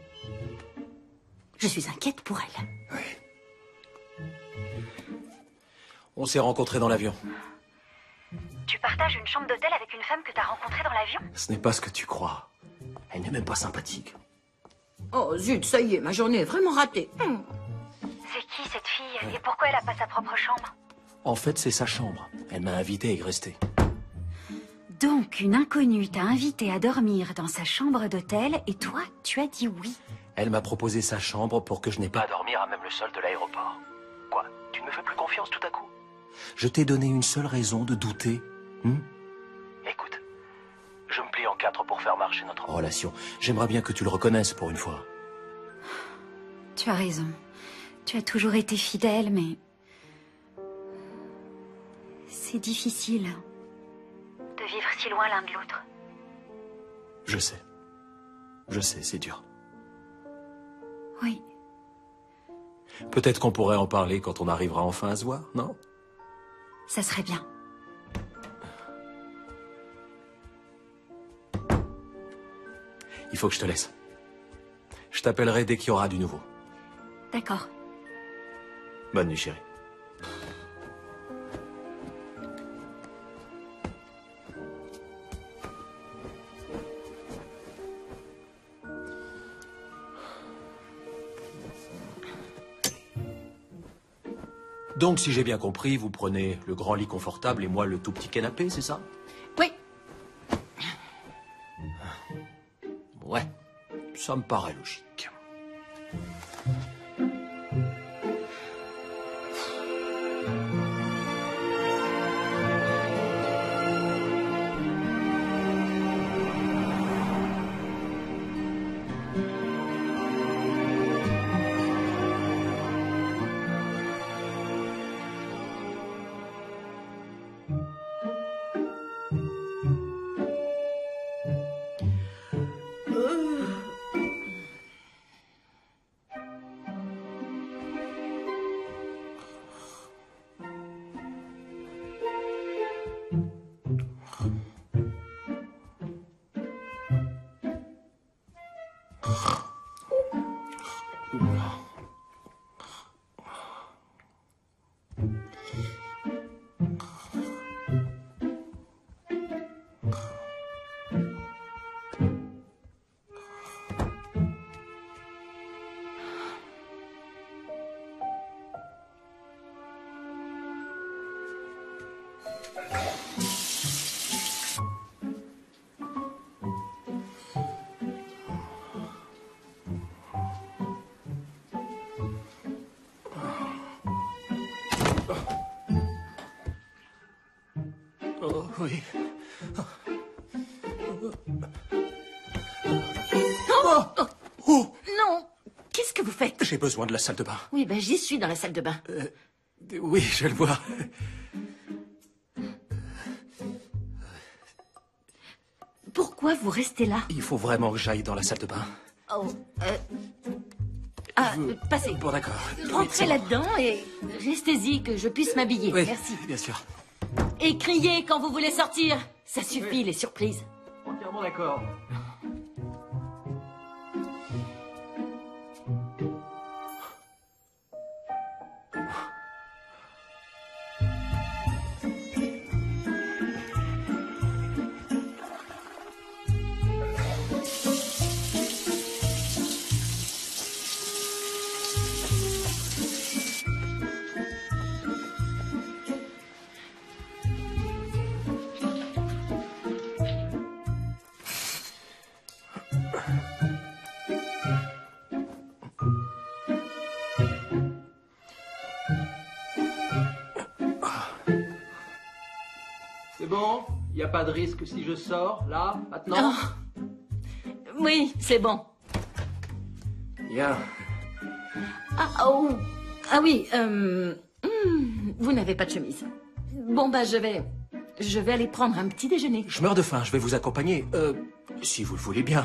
Je suis inquiète pour elle. On s'est rencontrés dans l'avion. Tu partages une chambre d'hôtel avec une femme que t'as rencontrée dans l'avion? Ce n'est pas ce que tu crois. Elle n'est même pas sympathique. Oh, zut, ça y est, ma journée est vraiment ratée. C'est qui cette fille? Et pourquoi elle a pas sa propre chambre? En fait, c'est sa chambre. Elle m'a invité à y rester. Donc, une inconnue t'a invité à dormir dans sa chambre d'hôtel et toi, tu as dit oui. Elle m'a proposé sa chambre pour que je n'ai pas Pas à dormir à même le sol de l'aéroport. Quoi? Tu ne me fais plus confiance tout à coup? Je t'ai donné une seule raison de douter. Écoute, je me plie en 4 pour faire marcher notre Relation. J'aimerais bien que tu le reconnaisses pour une fois. Tu as raison. Tu as toujours été fidèle, mais... c'est difficile. De vivre si loin l'un de l'autre. Je sais. Je sais, c'est dur. Oui. Peut-être qu'on pourrait en parler quand on arrivera enfin à se voir, non? Ça serait bien. Il faut que je te laisse. Je t'appellerai dès qu'il y aura du nouveau. D'accord. Bonne nuit, chérie. Donc, si j'ai bien compris, vous prenez le grand lit confortable et moi le tout petit canapé, c'est ça? Oui. Ouais, ça me paraît logique. Oh, oui. Oh non! Qu'est-ce que vous faites? J'ai besoin de la salle de bain. Oui, ben j'y suis dans la salle de bain. Oui, je le vois. Pourquoi vous restez là? Il faut vraiment que j'aille dans la salle de bain. Oh, Ah, passez. Bon, d'accord. Rentrez Oui, là-dedans et restez-y que je puisse m'habiller. Oui, Merci. bien sûr. Et criez quand vous voulez sortir. Ça suffit, les surprises. Entièrement d'accord. C'est bon? Il n'y a pas de risque si je sors, là, maintenant? Oh. Oui, c'est bon. Bien. Ah, oh. Ah oui, vous n'avez pas de chemise. Bon, bah, je vais aller prendre un petit déjeuner. Je meurs de faim, je vais vous accompagner. Si vous le voulez bien.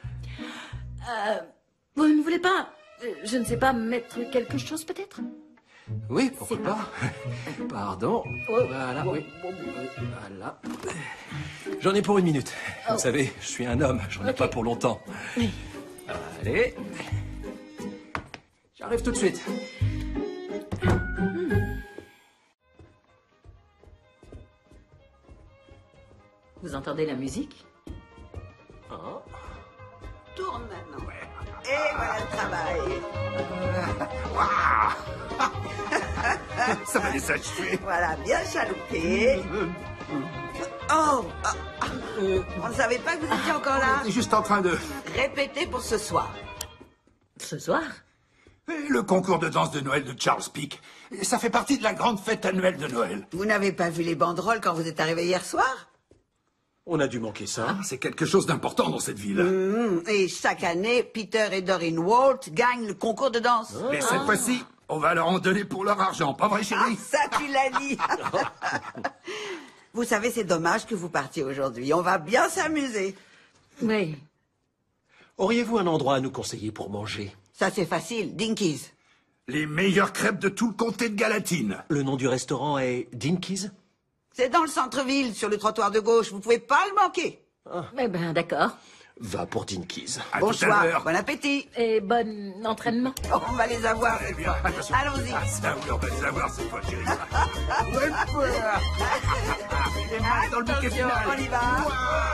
Vous ne voulez pas, je ne sais pas, mettre quelque chose peut-être? Oui, pourquoi pas. Pardon. Voilà, oui. Voilà. J'en ai pour 1 minute. Vous savez, je suis un homme, j'en ai pas pour longtemps. Oui. Allez. J'arrive tout de suite. Vous entendez la musique? Oh. Tourne maintenant. Et voilà le travail. Ça va les achever. Voilà, bien chaloupé. Oh, on ne savait pas que vous étiez encore là. On était juste en train de... Répétez pour ce soir. Ce soir? Le concours de danse de Noël de Charles Peak. Ça fait partie de la grande fête annuelle de Noël. Vous n'avez pas vu les banderoles quand vous êtes arrivé hier soir? On a dû manquer ça. C'est quelque chose d'important dans cette ville. Et chaque année, Peter et Doreen Walt gagnent le concours de danse. Mais cette fois-ci, on va leur en donner pour leur argent, pas vrai, chérie? Ça, tu l'as dit. Vous savez, c'est dommage que vous partiez aujourd'hui. On va bien s'amuser. Oui. Auriez-vous un endroit à nous conseiller pour manger? Ça, c'est facile. Dinkies. Les meilleures crêpes de tout le comté de Galatine. Le nom du restaurant est Dinkies? C'est dans le centre-ville, sur le trottoir de gauche. Vous pouvez pas le manquer. Eh ben, d'accord. va pour Dinkies. Bonsoir, bon appétit. Et bon entraînement. Oh, on va les avoir cette fois. Allons-y. Ah oui, on va les avoir cette fois, chérie. Les mains dans le bouquet final. On y va.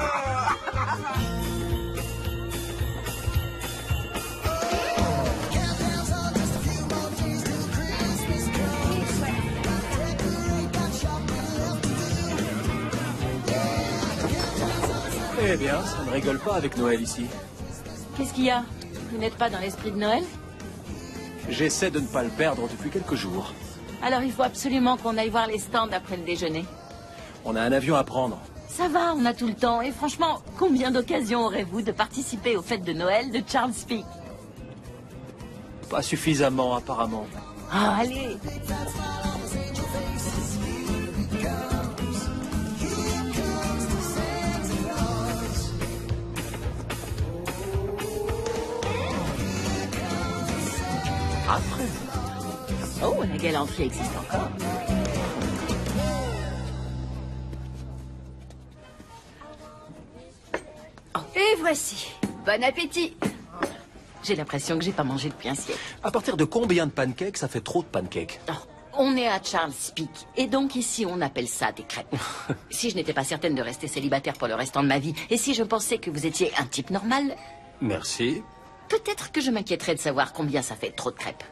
Eh bien, ça ne rigole pas avec Noël ici. Qu'est-ce qu'il y a? Vous n'êtes pas dans l'esprit de Noël? J'essaie de ne pas le perdre depuis quelques jours. Alors il faut absolument qu'on aille voir les stands après le déjeuner. On a un avion à prendre. Ça va, on a tout le temps. Et franchement, combien d'occasions aurez-vous de participer aux fêtes de Noël de Charles Peak? Pas suffisamment, apparemment. Ah, allez. Après. Oh, la galanterie existe encore. Et voici. Bon appétit. J'ai l'impression que j'ai pas mangé depuis un siècle. À partir de combien de pancakes ça fait trop de pancakes? Oh, on est à Charles Peak. Et donc ici, on appelle ça des crêpes. Si je n'étais pas certaine de rester célibataire pour le restant de ma vie, et si je pensais que vous étiez un type normal, Merci. peut-être que je m'inquiéterais de savoir combien ça fait trop de crêpes.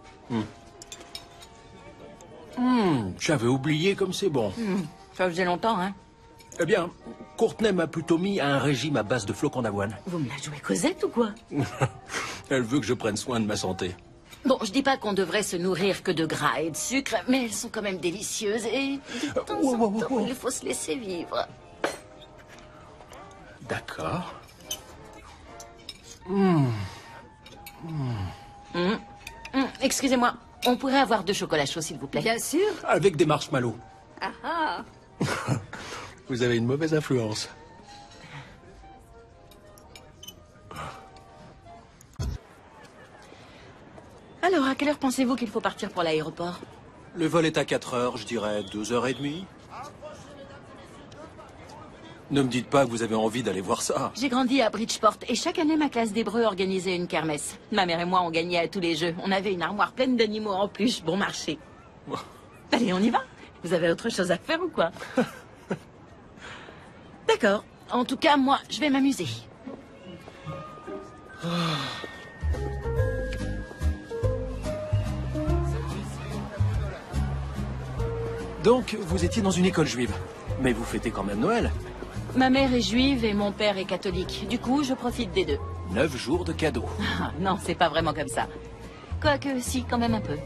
J'avais oublié comme c'est bon. Ça faisait longtemps, hein? Eh bien, Courtney m'a plutôt mis à un régime à base de flocons d'avoine. Vous me la jouez Cosette ou quoi? Elle veut que je prenne soin de ma santé. Bon, je dis pas qu'on devrait se nourrir que de gras et de sucre, mais elles sont quand même délicieuses et de temps en temps, il faut se laisser vivre. D'accord. Excusez-moi, on pourrait avoir 2 chocolats chauds, s'il vous plaît? Bien sûr. Avec des marshmallows. Ah ah. Vous avez une mauvaise influence. Alors, à quelle heure pensez-vous qu'il faut partir pour l'aéroport? Le vol est à 4 heures, je dirais 2h30. Ne me dites pas que vous avez envie d'aller voir ça. J'ai grandi à Bridgeport et chaque année, ma classe d'hébreu organisait une kermesse. Ma mère et moi, on gagnait à tous les jeux. On avait une armoire pleine d'animaux en peluche, bon marché. Allez, on y va? Vous avez autre chose à faire ou quoi? D'accord. En tout cas, moi, je vais m'amuser. Donc, vous étiez dans une école juive. Mais vous fêtez quand même Noël. Ma mère est juive et mon père est catholique. Du coup, je profite des deux. 9 jours de cadeaux. Ah, non, c'est pas vraiment comme ça. Quoique, si, quand même un peu.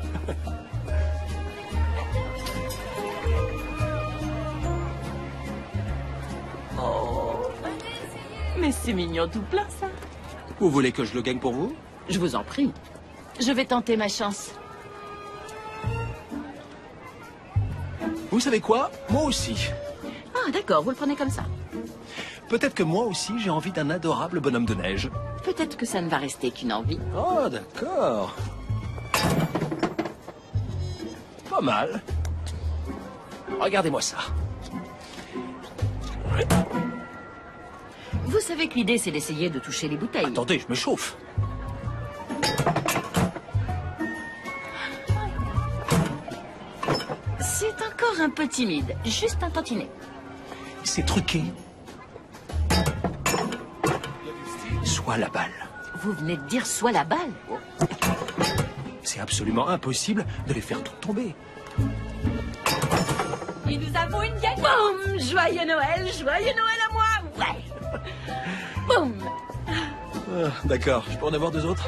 Oh, mais c'est mignon tout plein, ça. Vous voulez que je le gagne pour vous? Je vous en prie. Je vais tenter ma chance. Vous savez quoi? Moi aussi. Ah, d'accord, vous le prenez comme ça. Peut-être que moi aussi, j'ai envie d'un adorable bonhomme de neige. Peut-être que ça ne va rester qu'une envie. Oh, d'accord. Pas mal. Regardez-moi ça. Vous savez que l'idée, c'est d'essayer de toucher les bouteilles. Attendez, je me chauffe. C'est encore un peu timide, juste un tantinet. C'est truqué. Soit la balle. Vous venez de dire soit la balle. C'est absolument impossible de les faire toutes tomber. Et nous avons une gagne. Boum! Joyeux Noël à moi. Ouais. Boum! Ah, d'accord, je peux en avoir 2 autres?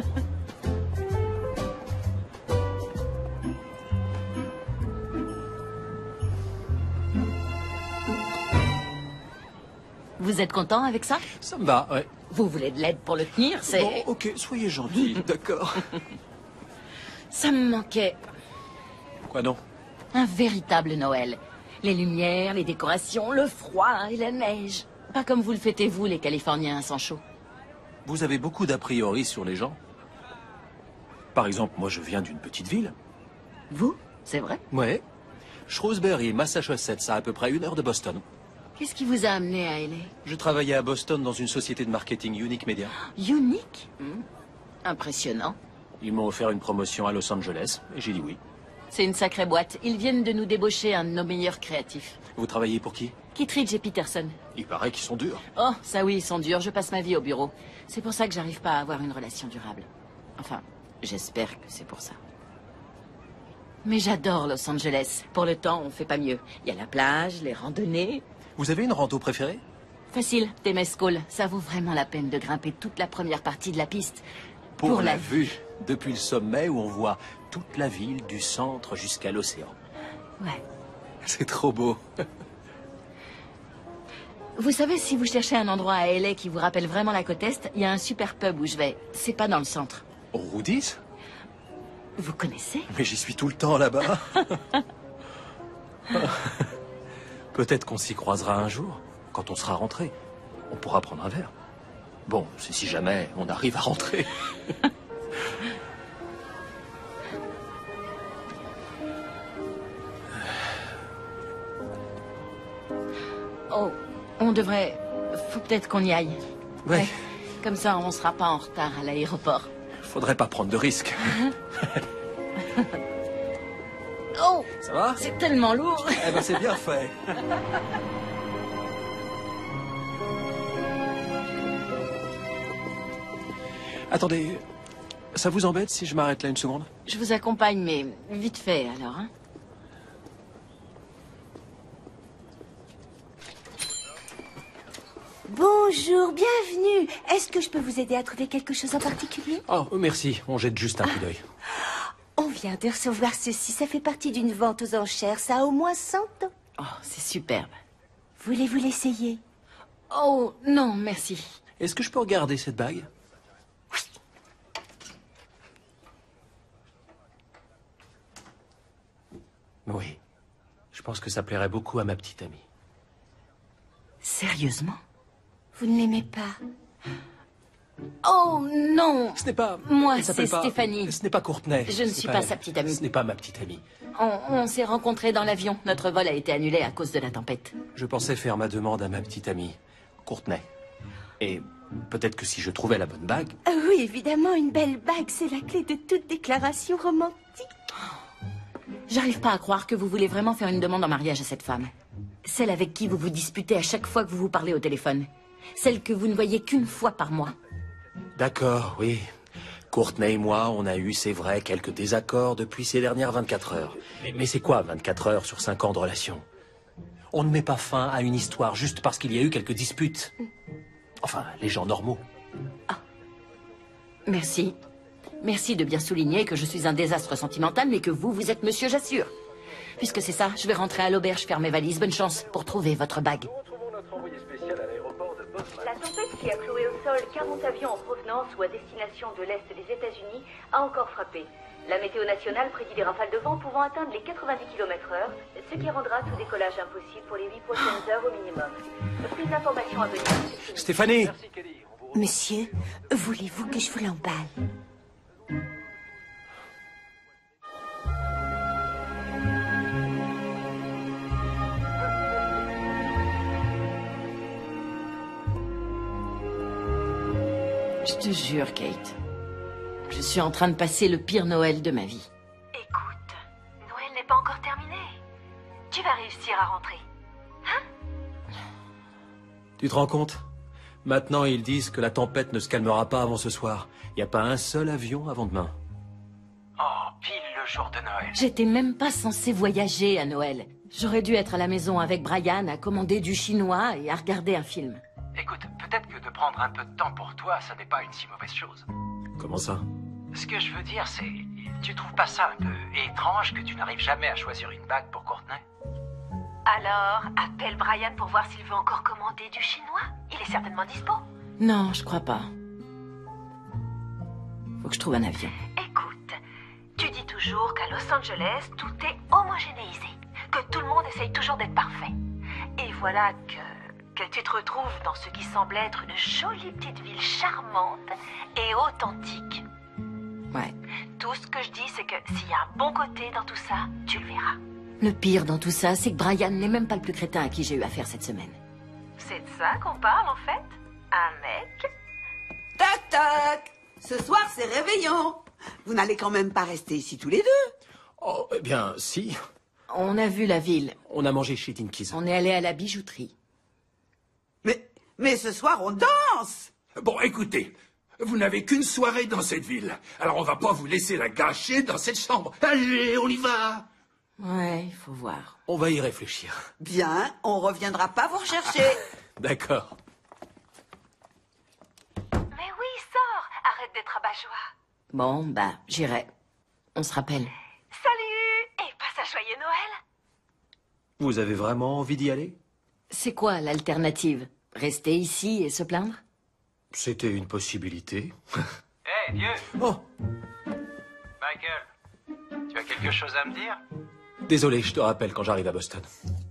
Vous êtes content avec ça? Ça me va, ouais. Vous voulez de l'aide pour le tenir, c'est... Bon, ok, soyez gentil, d'accord. Ça me manquait. Quoi non? Un véritable Noël. Les lumières, les décorations, le froid et la neige. Pas comme vous le fêtez, vous, les Californiens sans chaud. Vous avez beaucoup d'a priori sur les gens. Par exemple, moi, je viens d'une petite ville. Vous? C'est vrai? Ouais. Shrewsbury, Massachusetts, à peu près 1 heure de Boston. Qu'est-ce qui vous a amené à LA? Je travaillais à Boston dans une société de marketing Unique Media. Unique? Impressionnant. Ils m'ont offert une promotion à Los Angeles et j'ai dit oui. C'est une sacrée boîte. Ils viennent de nous débaucher un de nos meilleurs créatifs. Vous travaillez pour qui? Kittredge et Peterson. Il paraît qu'ils sont durs. Oh, ça oui, ils sont durs. Je passe ma vie au bureau. C'est pour ça que j'arrive pas à avoir une relation durable. Enfin, j'espère que c'est pour ça. Mais j'adore Los Angeles. Pour le temps, on fait pas mieux. Il y a la plage, les randonnées. Vous avez une rando préférée? Facile, Temescal. Ça vaut vraiment la peine de grimper toute la première partie de la piste. Pour la vue, depuis le sommet où on voit toute la ville du centre jusqu'à l'océan. Ouais. C'est trop beau. Vous savez, si vous cherchez un endroit à LA qui vous rappelle vraiment la côte Est, il y a un super pub où je vais. C'est pas dans le centre. Rudy's? Vous connaissez? Mais j'y suis tout le temps là-bas. Peut-être qu'on s'y croisera un jour, quand on sera rentré. On pourra prendre un verre. Bon, c'est si jamais on arrive à rentrer. Oh, on devrait... Faut peut-être qu'on y aille. Ouais. Comme ça, on sera pas en retard à l'aéroport. Faudrait pas prendre de risques. Oh! Ça va? C'est tellement lourd. Eh ben, c'est bien fait. Attendez, ça vous embête si je m'arrête là une seconde? Je vous accompagne, mais vite fait, alors, hein. Bonjour, bienvenue. Est-ce que je peux vous aider à trouver quelque chose en particulier? Oh, merci, on jette juste un coup d'œil. On vient de recevoir ceci. Ça fait partie d'une vente aux enchères. Ça a au moins 100 ans. Oh, c'est superbe. Voulez-vous l'essayer? Oh, non, merci. Est-ce que je peux regarder cette bague? Oui. Je pense que ça plairait beaucoup à ma petite amie. Sérieusement? Vous ne l'aimez pas? Oh, non! Ce n'est pas... Moi, elle s'appelle c'est pas- Stéphanie. Ce n'est pas Courtenay. Je ne Ce suis n'est pas elle. sa petite amie. Ce n'est pas ma petite amie. On s'est rencontrés dans l'avion. Notre vol a été annulé à cause de la tempête. Je pensais faire ma demande à ma petite amie, Courtenay. Et peut-être que si je trouvais la bonne bague... Ah oui, évidemment, une belle bague, c'est la clé de toute déclaration romantique. J'arrive pas à croire que vous voulez vraiment faire une demande en mariage à cette femme. Celle avec qui vous vous disputez à chaque fois que vous vous parlez au téléphone. Celle que vous ne voyez qu'une fois par mois. D'accord, oui. Courtenay et moi, on a eu, c'est vrai, quelques désaccords depuis ces dernières 24 heures. Mais c'est quoi 24 heures sur 5 ans de relation? On ne met pas fin à une histoire juste parce qu'il y a eu quelques disputes. Enfin, les gens normaux. Merci. Merci de bien souligner que je suis un désastre sentimental, mais que vous êtes monsieur Jassure. Puisque c'est ça, je vais rentrer à l'auberge faire mes valises. Bonne chance pour trouver votre bague. La tempête qui a cloué au sol 40 avions en provenance ou à destination de l'Est des États-Unis a encore frappé. La météo nationale prédit des rafales de vent pouvant atteindre les 90 km/h, ce qui rendra tout décollage impossible pour les 8 prochaines heures au minimum. Plus d'informations à venir. Stéphanie! Monsieur, voulez-vous que je vous l'emballe? Je te jure, Kate. Je suis en train de passer le pire Noël de ma vie. Écoute, Noël n'est pas encore terminé. Tu vas réussir à rentrer. Tu te rends compte? Maintenant, ils disent que la tempête ne se calmera pas avant ce soir. Il n'y a pas un seul avion avant demain. Oh, pile le jour de Noël. J'étais même pas censée voyager à Noël. J'aurais dû être à la maison avec Brian, à commander du chinois et à regarder un film. Écoute, peut-être que de prendre un peu de temps pour toi, ça n'est pas une si mauvaise chose. Comment ça? Ce que je veux dire, c'est... Tu trouves pas ça un peu étrange que tu n'arrives jamais à choisir une bague pour Courtenay? Alors, appelle Brian pour voir s'il veut encore commander du chinois. Il est certainement dispo. Non, je crois pas. Faut que je trouve un avion. Écoute, tu dis toujours qu'à Los Angeles, tout est homogénéisé. Que tout le monde essaye toujours d'être parfait. Et voilà que tu te retrouves dans ce qui semble être une jolie petite ville charmante et authentique. Ouais. Tout ce que je dis, c'est que s'il y a un bon côté dans tout ça, tu le verras. Le pire dans tout ça, c'est que Brian n'est même pas le plus crétin à qui j'ai eu affaire cette semaine. C'est de ça qu'on parle, en fait? Un mec? Toc toc! Ce soir, c'est réveillon. Vous n'allez quand même pas rester ici tous les deux? Oh, eh bien, si. On a vu la ville. On a mangé chez Dinky's. On est allé à la bijouterie. Mais ce soir, on danse! Bon, écoutez, vous n'avez qu'une soirée dans cette ville. Alors on va pas vous laisser la gâcher dans cette chambre. Allez, on y va! Ouais, il faut voir. On va y réfléchir. Bien, on reviendra pas vous rechercher. D'accord. Mais oui, sors! Arrête d'être abat-joie. Bon, bah, j'irai. On se rappelle. Salut! Et passe un joyeux Noël! Vous avez vraiment envie d'y aller? C'est quoi l'alternative? Rester ici et se plaindre? C'était une possibilité. Hé, Dieu! Oh! Michael, tu as quelque chose à me dire? Désolé, je te rappelle quand j'arrive à Boston.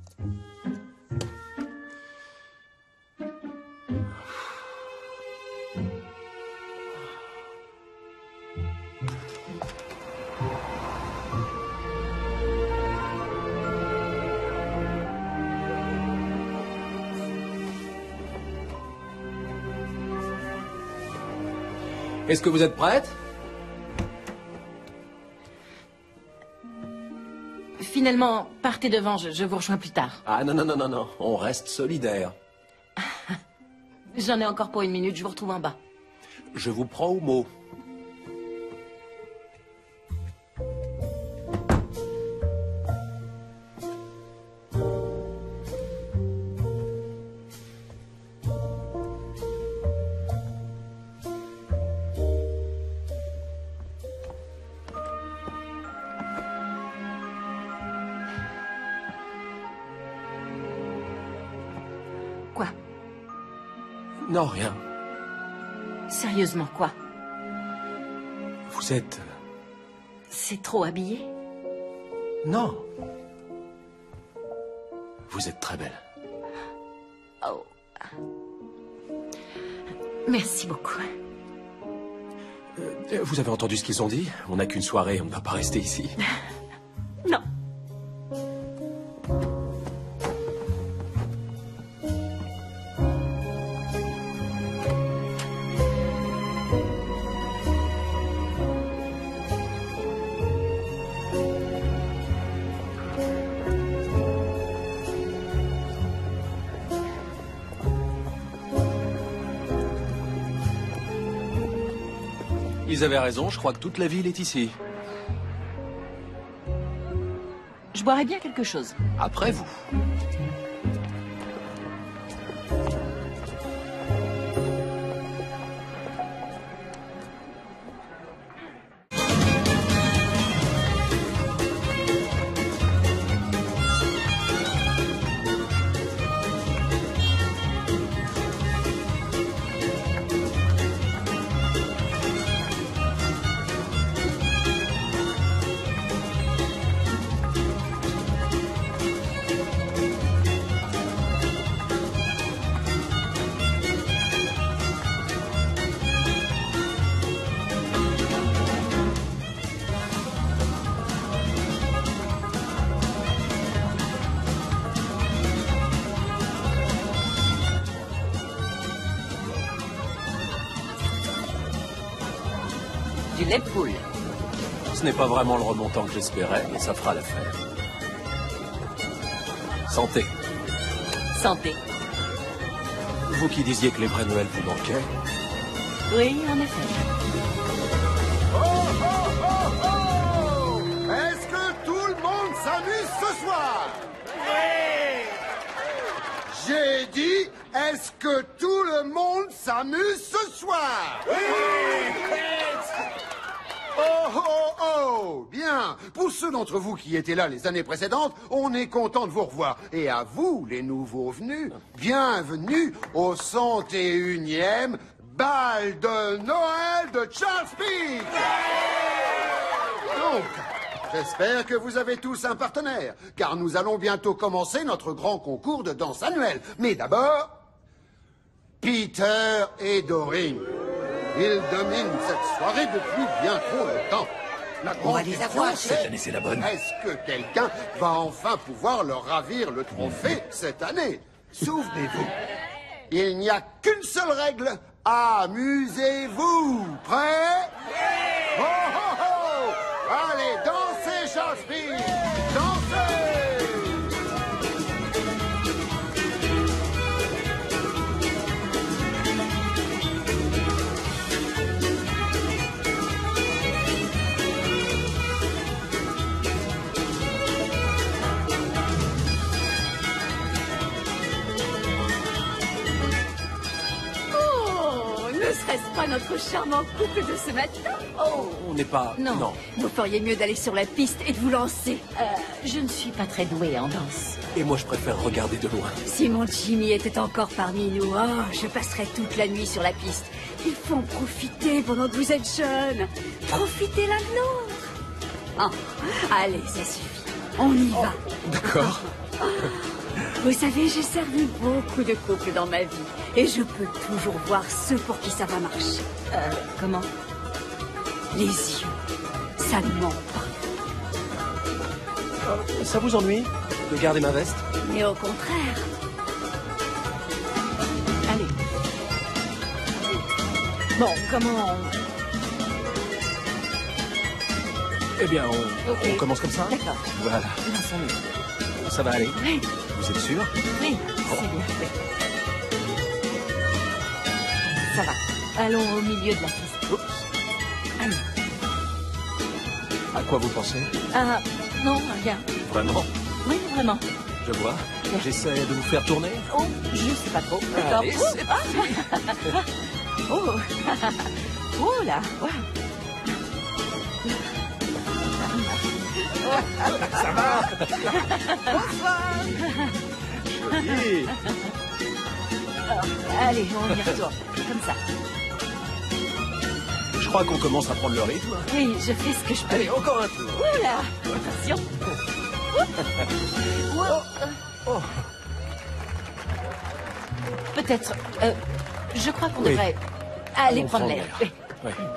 Est-ce que vous êtes prête? Finalement, partez devant, je vous rejoins plus tard. Ah non, non, non, non, non. On reste solidaires. J'en ai encore pour une minute, je vous retrouve en bas. Je vous prends au mot. Quoi? Non, rien. Sérieusement, quoi? Vous êtes... C'est trop habillé? Non. Vous êtes très belle. Oh. Merci beaucoup. Vous avez entendu ce qu'ils ont dit? On n'a qu'une soirée, on ne va pas rester ici. Non. Ils avaient raison, je crois que toute la ville est ici. Je boirais bien quelque chose. Après vous. Du lait de poule. Ce n'est pas vraiment le remontant que j'espérais, mais ça fera l'affaire. Santé. Santé. Vous qui disiez que les vrais Noëls vous manquaient. Oui, en effet. Oh, oh, oh, oh! Est-ce que tout le monde s'amuse ce soir? Oui! J'ai dit, est-ce que tout le monde s'amuse ce soir? Oui! Oh, oh, oh! Bien! Pour ceux d'entre vous qui étaient là les années précédentes, on est content de vous revoir. Et à vous, les nouveaux venus, bienvenue au 101e bal de Noël de Charles Peak! Donc, j'espère que vous avez tous un partenaire, car nous allons bientôt commencer notre grand concours de danse annuel. Mais d'abord, Peter et Doreen. Ils dominent cette soirée depuis bien trop longtemps. La grande question, Cette année, c'est la bonne. est-ce que quelqu'un va enfin pouvoir leur ravir le trophée cette année? Souvenez-vous, il n'y a qu'une seule règle. Amusez-vous. Prêts? Oh, oh, oh. Allez, dansez, Shakespeare. Dansez. Ne serait-ce pas notre charmant couple de ce matin? Oh, On n'est pas... non. Vous feriez mieux d'aller sur la piste et de vous lancer. Je ne suis pas très douée en danse. Et moi, je préfère regarder de loin. Si mon Jimmy était encore parmi nous, oh, je passerais toute la nuit sur la piste. Il faut en profiter pendant que vous êtes jeunes. Profitez l'un de l'autre. Oh, allez, ça suffit. On y va. D'accord. Vous savez, j'ai servi beaucoup de couples dans ma vie. Et je peux toujours voir ceux pour qui ça va marcher. Comment? Les yeux. Ça ne ment pas. Ça vous ennuie de garder ma veste? Mais au contraire. Allez. Bon, comment Eh bien, Ok. on commence comme ça? D'accord. Voilà. Lançons-le. Ça va aller? Oui. Vous êtes sûr? Oui, c'est bien fait. Ça va. Allons au milieu de la piste. Oups. Allez. À quoi vous pensez? Ah, non, rien. Vraiment? Oui, vraiment. Je vois. J'essaie de vous faire tourner. Oh, je sais pas trop. D'accord. Allez, c'est parti. Oh. Oh là. Ouais. Ça va. Bonsoir. Joli. Alors, allez, on y retourne. Comme ça. Je crois qu'on commence à prendre le rythme. Oui, je fais ce que je peux. Allez, encore un tour. Oula. Attention. Oh. Peut-être. Je crois qu'on Oui. devrait aller On prendre prend l'air. l'air. Oui. Ouais.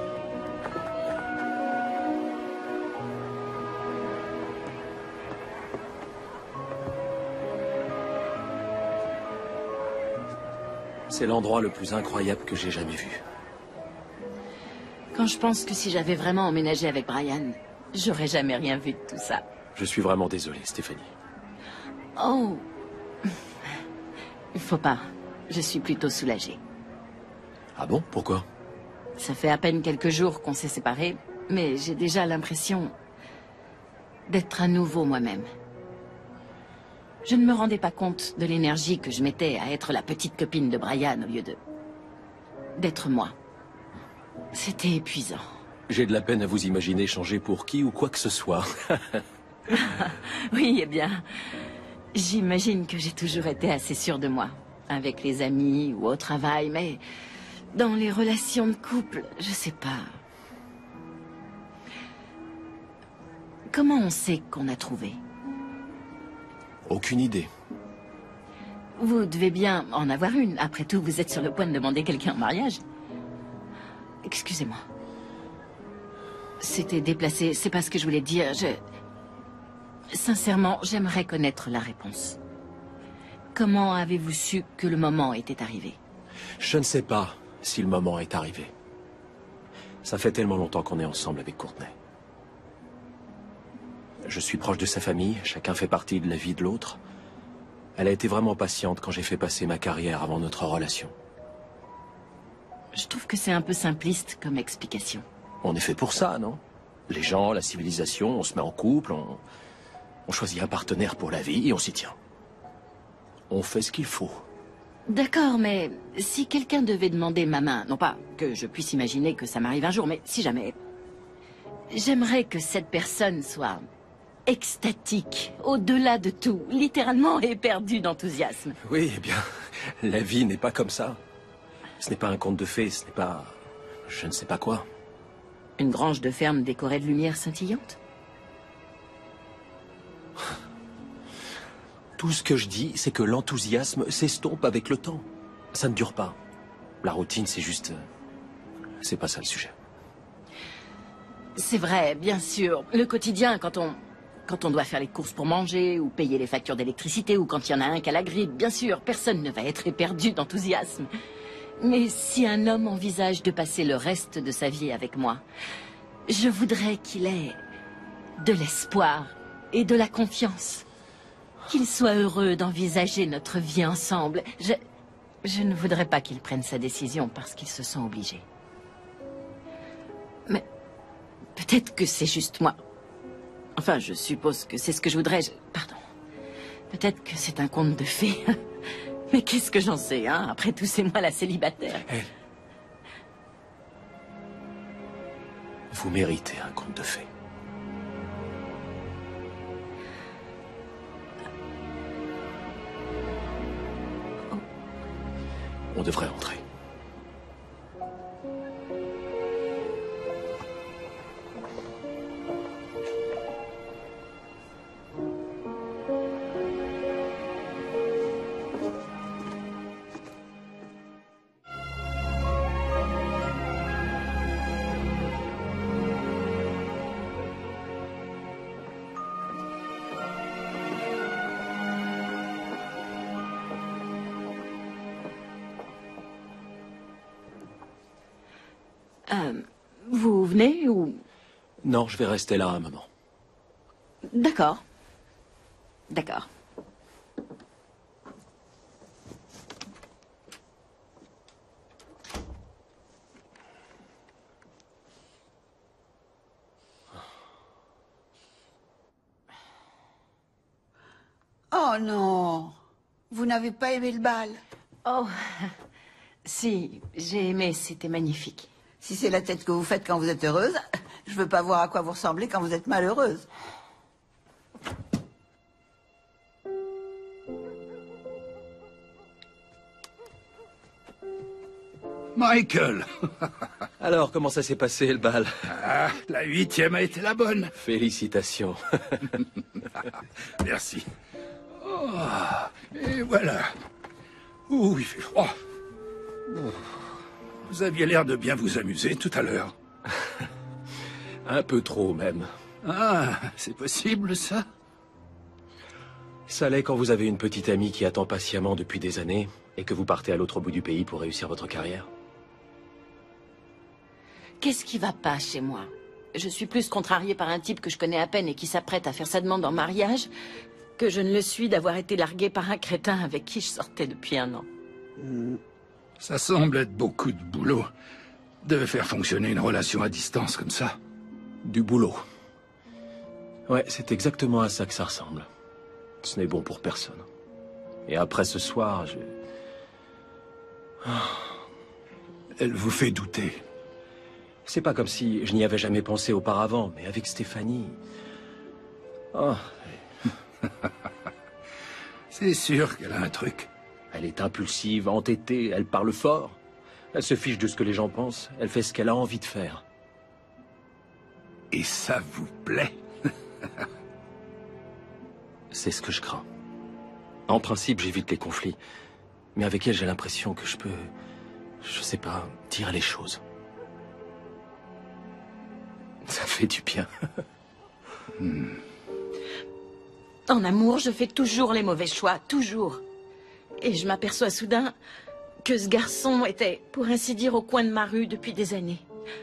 C'est l'endroit le plus incroyable que j'ai jamais vu. Quand je pense que si j'avais vraiment emménagé avec Brian, j'aurais jamais rien vu de tout ça. Je suis vraiment désolé, Stéphanie. Oh. Il faut pas. Je suis plutôt soulagée. Ah bon? Pourquoi? Ça fait à peine quelques jours qu'on s'est séparés, mais j'ai déjà l'impression d'être à nouveau moi-même. Je ne me rendais pas compte de l'énergie que je mettais à être la petite copine de Brian au lieu d'être moi. C'était épuisant. J'ai de la peine à vous imaginer changer pour qui ou quoi que ce soit. Oui, eh bien, j'imagine que j'ai toujours été assez sûre de moi, avec les amis ou au travail, mais dans les relations de couple, je sais pas. Comment on sait qu'on a trouvé? Aucune idée. Vous devez bien en avoir une. Après tout, vous êtes sur le point de demander quelqu'un en mariage. Excusez-moi. C'était déplacé, c'est pas ce que je voulais dire. Sincèrement, j'aimerais connaître la réponse. Comment avez-vous su que le moment était arrivé? Je ne sais pas si le moment est arrivé. Ça fait tellement longtemps qu'on est ensemble avec Courtney. Je suis proche de sa famille, chacun fait partie de la vie de l'autre. Elle a été vraiment patiente quand j'ai fait passer ma carrière avant notre relation. Je trouve que c'est un peu simpliste comme explication. On est fait pour ça, non? Les gens, la civilisation, on se met en couple, on choisit un partenaire pour la vie et on s'y tient. On fait ce qu'il faut. D'accord, mais si quelqu'un devait demander ma main, non pas que je puisse imaginer que ça m'arrive un jour, mais si jamais, j'aimerais que cette personne soit extatique, au-delà de tout, littéralement éperdue d'enthousiasme. Oui, eh bien, la vie n'est pas comme ça. Ce n'est pas un conte de fées, ce n'est pas... je ne sais pas quoi. Une grange de ferme décorée de lumière scintillante? Tout ce que je dis, c'est que l'enthousiasme s'estompe avec le temps. Ça ne dure pas. La routine, c'est juste... c'est pas ça le sujet. C'est vrai, bien sûr. Le quotidien, quand quand on doit faire les courses pour manger, ou payer les factures d'électricité, ou quand il y en a un qui a la grippe, bien sûr, personne ne va être éperdu d'enthousiasme. Mais si un homme envisage de passer le reste de sa vie avec moi, je voudrais qu'il ait de l'espoir et de la confiance. Qu'il soit heureux d'envisager notre vie ensemble. Je ne voudrais pas qu'il prenne sa décision parce qu'il se sent obligé. Mais peut-être que c'est juste moi. Enfin, je suppose que c'est ce que je voudrais. Pardon. Peut-être que c'est un conte de fées. Mais qu'est-ce que j'en sais, hein? Après tout, c'est moi la célibataire. Hey. Vous méritez un conte de fées. On devrait entrer. Vous venez ou... Non, je vais rester là un moment. D'accord. D'accord. Oh non, vous n'avez pas aimé le bal? Oh, si, j'ai aimé, c'était magnifique. Si c'est la tête que vous faites quand vous êtes heureuse, je veux pas voir à quoi vous ressemblez quand vous êtes malheureuse. Michael. Alors, comment ça s'est passé, le bal? Ah, la 8e a été la bonne. Félicitations. Merci. Oh, et voilà. Ouh, il fait froid. Oh. Vous aviez l'air de bien vous amuser tout à l'heure. Un peu trop, même. Ah, c'est possible, ça? Ça l'est quand vous avez une petite amie qui attend patiemment depuis des années et que vous partez à l'autre bout du pays pour réussir votre carrière. Qu'est-ce qui va pas chez moi? Je suis plus contrariée par un type que je connais à peine et qui s'apprête à faire sa demande en mariage que je ne le suis d'avoir été larguée par un crétin avec qui je sortais depuis 1 an. Ça semble être beaucoup de boulot de faire fonctionner une relation à distance comme ça. Du boulot. Ouais, c'est exactement à ça que ça ressemble. Ce n'est bon pour personne. Et après ce soir, je... Elle vous fait douter. C'est pas comme si je n'y avais jamais pensé auparavant, mais avec Stéphanie... Oh. C'est sûr qu'elle a un truc. Elle est impulsive, entêtée, elle parle fort. Elle se fiche de ce que les gens pensent. Elle fait ce qu'elle a envie de faire. Et ça vous plaît? C'est ce que je crains. En principe, j'évite les conflits. Mais avec elle, j'ai l'impression que je peux... Je sais pas, dire les choses. Ça fait du bien. En amour, je fais toujours les mauvais choix, toujours. Et je m'aperçois soudain que ce garçon était, pour ainsi dire, au coin de ma rue depuis des années.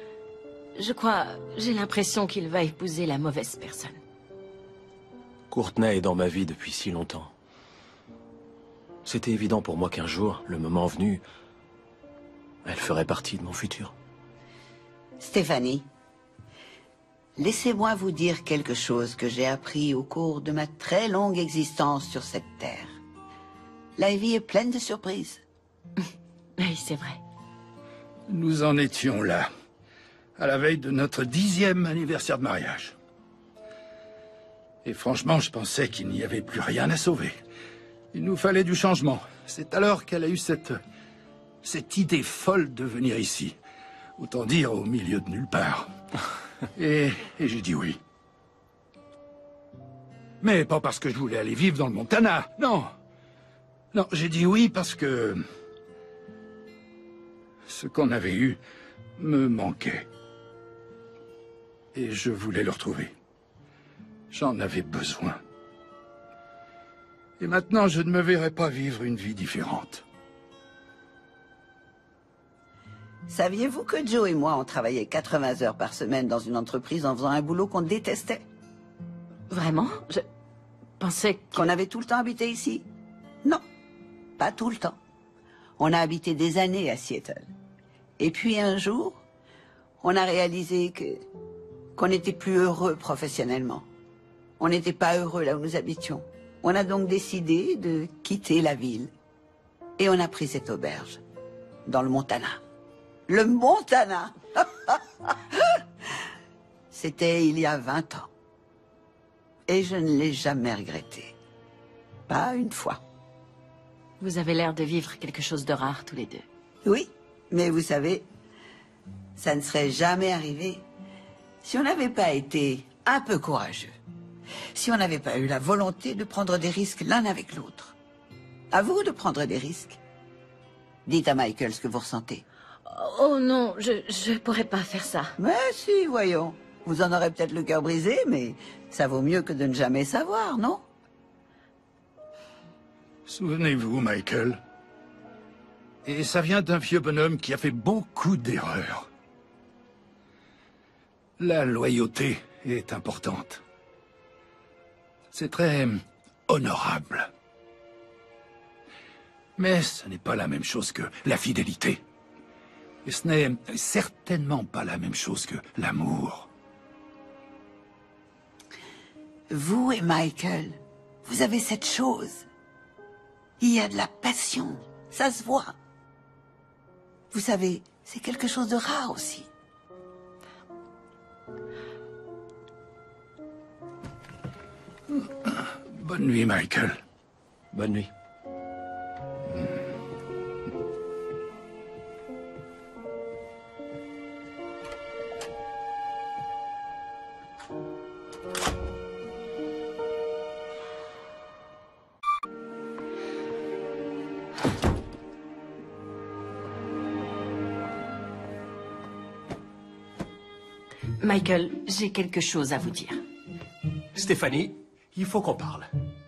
J'ai l'impression qu'il va épouser la mauvaise personne. Courtney est dans ma vie depuis si longtemps. C'était évident pour moi qu'un jour, le moment venu, elle ferait partie de mon futur. Stéphanie, laissez-moi vous dire quelque chose que j'ai appris au cours de ma très longue existence sur cette terre. La vie est pleine de surprises. Oui, c'est vrai. Nous en étions là, à la veille de notre 10e anniversaire de mariage. Et franchement, je pensais qu'il n'y avait plus rien à sauver. Il nous fallait du changement. C'est alors qu'elle a eu cette idée folle de venir ici. Autant dire au milieu de nulle part. Et j'ai dit oui. Mais pas parce que je voulais aller vivre dans le Montana, non. Non, j'ai dit oui parce que... ce qu'on avait eu me manquait. Et je voulais le retrouver. J'en avais besoin. Et maintenant, je ne me verrai pas vivre une vie différente. Saviez-vous que Joe et moi, on travaillait 80 heures par semaine dans une entreprise en faisant un boulot qu'on détestait? Vraiment? Je pensais qu'on avait tout le temps habité ici. Non, pas tout le temps. On a habité des années à Seattle. Et puis un jour, on a réalisé qu'on n'était plus heureux professionnellement. On n'était pas heureux là où nous habitions. On a donc décidé de quitter la ville. Et on a pris cette auberge, dans le Montana. Le Montana! C'était il y a 20 ans. Et je ne l'ai jamais regretté. Pas une fois. Vous avez l'air de vivre quelque chose de rare tous les deux. Oui, mais vous savez, ça ne serait jamais arrivé si on n'avait pas été un peu courageux. Si on n'avait pas eu la volonté de prendre des risques l'un avec l'autre. À vous de prendre des risques. Dites à Michael ce que vous ressentez. Oh non, je pourrais pas faire ça. Mais si, voyons. Vous en aurez peut-être le cœur brisé, mais ça vaut mieux que de ne jamais savoir, non? Souvenez-vous, Michael. Et ça vient d'un vieux bonhomme qui a fait beaucoup d'erreurs. La loyauté est importante. C'est très honorable. Mais ce n'est pas la même chose que la fidélité. Et ce n'est certainement pas la même chose que l'amour. Vous et Michael, vous avez cette chose. Il y a de la passion, ça se voit. Vous savez, c'est quelque chose de rare aussi. Bonne nuit, Michael. Bonne nuit. Michael, j'ai quelque chose à vous dire. Stéphanie, il faut qu'on parle.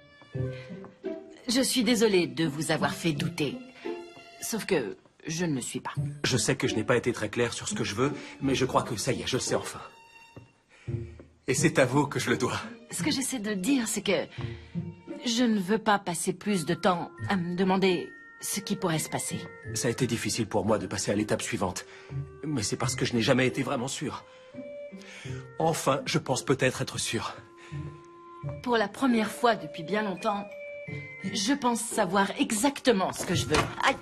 Je suis désolée de vous avoir fait douter. Sauf que je ne le suis pas. Je sais que je n'ai pas été très clair sur ce que je veux, mais je crois que ça y est, je le sais enfin. Et c'est à vous que je le dois. Ce que j'essaie de dire, c'est que je ne veux pas passer plus de temps à me demander ce qui pourrait se passer. Ça a été difficile pour moi de passer à l'étape suivante. Mais c'est parce que je n'ai jamais été vraiment sûr. Enfin, je pense peut-être être sûr. Pour la première fois depuis bien longtemps, je pense savoir exactement ce que je veux. Aïe!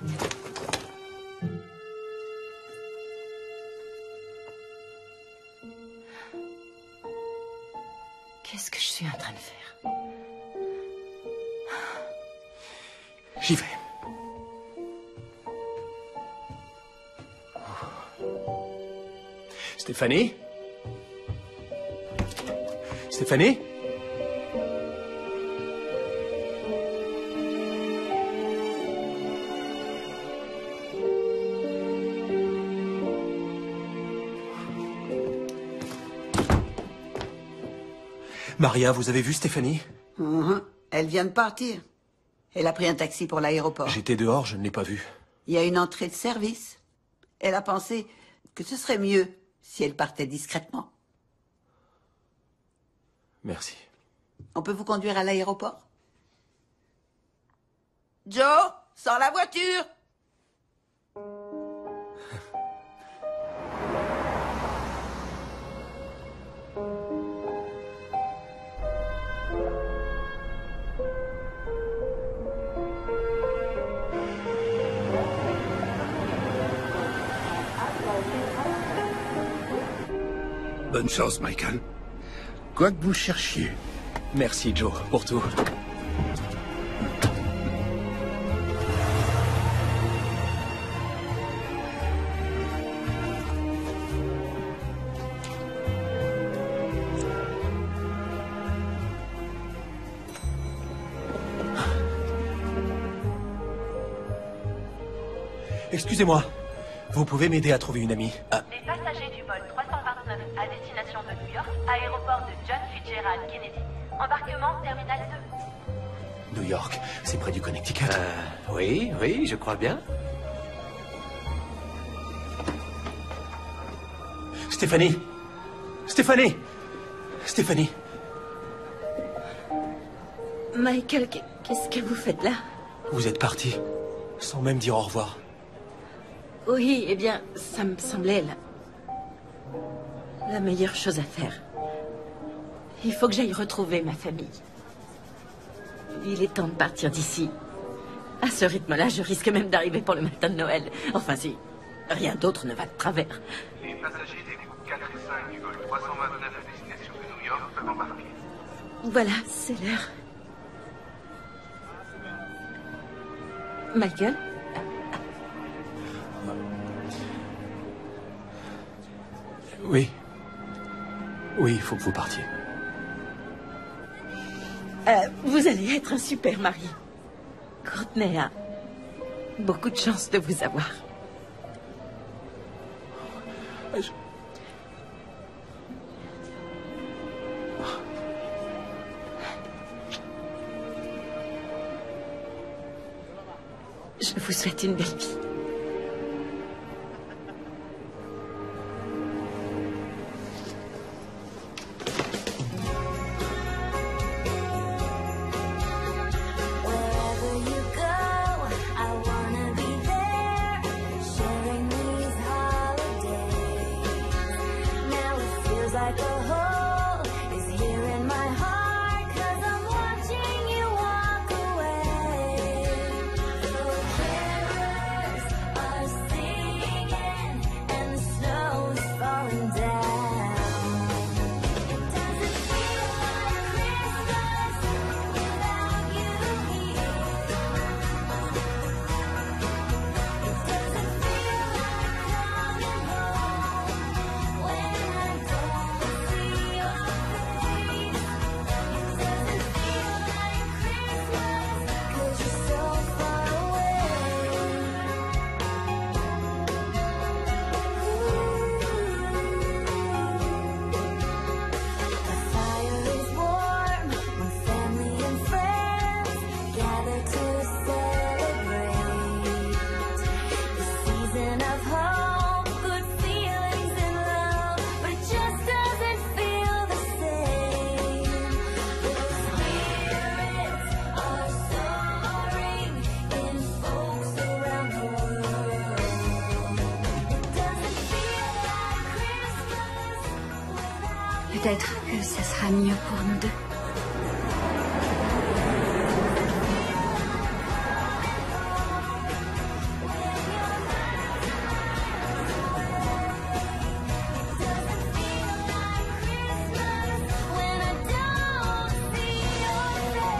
Qu'est-ce que je suis en train de faire? J'y vais. Stéphanie? Stéphanie? Maria, vous avez vu Stéphanie? Elle vient de partir. Elle a pris un taxi pour l'aéroport. J'étais dehors, je ne l'ai pas vue. Il y a une entrée de service. Elle a pensé que ce serait mieux si elle partait discrètement. Merci. On peut vous conduire à l'aéroport? Joe, sors la voiture! Bonne chance, Michael. Quoi que vous cherchiez. Merci, Joe, pour tout. Excusez-moi, vous pouvez m'aider à trouver une amie? Les passagers du vol 329 à destination de New York, aéroport de John Fitzgerald Fitzgerald Kennedy. Embarquement terminal 2. New York, c'est près du Connecticut. Oui, oui, je crois bien. Stéphanie! Stéphanie! Stéphanie! Michael, qu'est-ce que vous faites là? Vous êtes parti, sans même dire au revoir. Oui, eh bien, ça me semblait la meilleure chose à faire. Il faut que j'aille retrouver ma famille. Il est temps de partir d'ici. À ce rythme-là, je risque même d'arriver pour le matin de Noël. Enfin, si rien d'autre ne va de travers. Les passagers des groupes 4 et 5 du vol 329 à destination de New York peuvent embarquer. Voilà, c'est l'heure. Michael? Oui. Oui, il faut que vous partiez. Vous allez être un super mari. Courtney a beaucoup de chance de vous avoir. Je vous souhaite une belle vie. Wherever you go, I wanna be there, sharing these holidays. Now it feels like a hole is here in my heart, 'cause I'm watching you walk away. The carolers are singing and the snow's falling down. Does it feel like Christmas without you here? It doesn't feel like coming home when I don't see your face. It doesn't feel like Christmas 'cause you're so far away. The fire is warm when family and friends gather to celebrate. The season of hope, good feelings and love, but it just doesn't feel the same. The spirits are soaring in folks around the world. It doesn't feel like Christmas without you. Peut-être que ça sera mieux pour nous deux. when I don't see your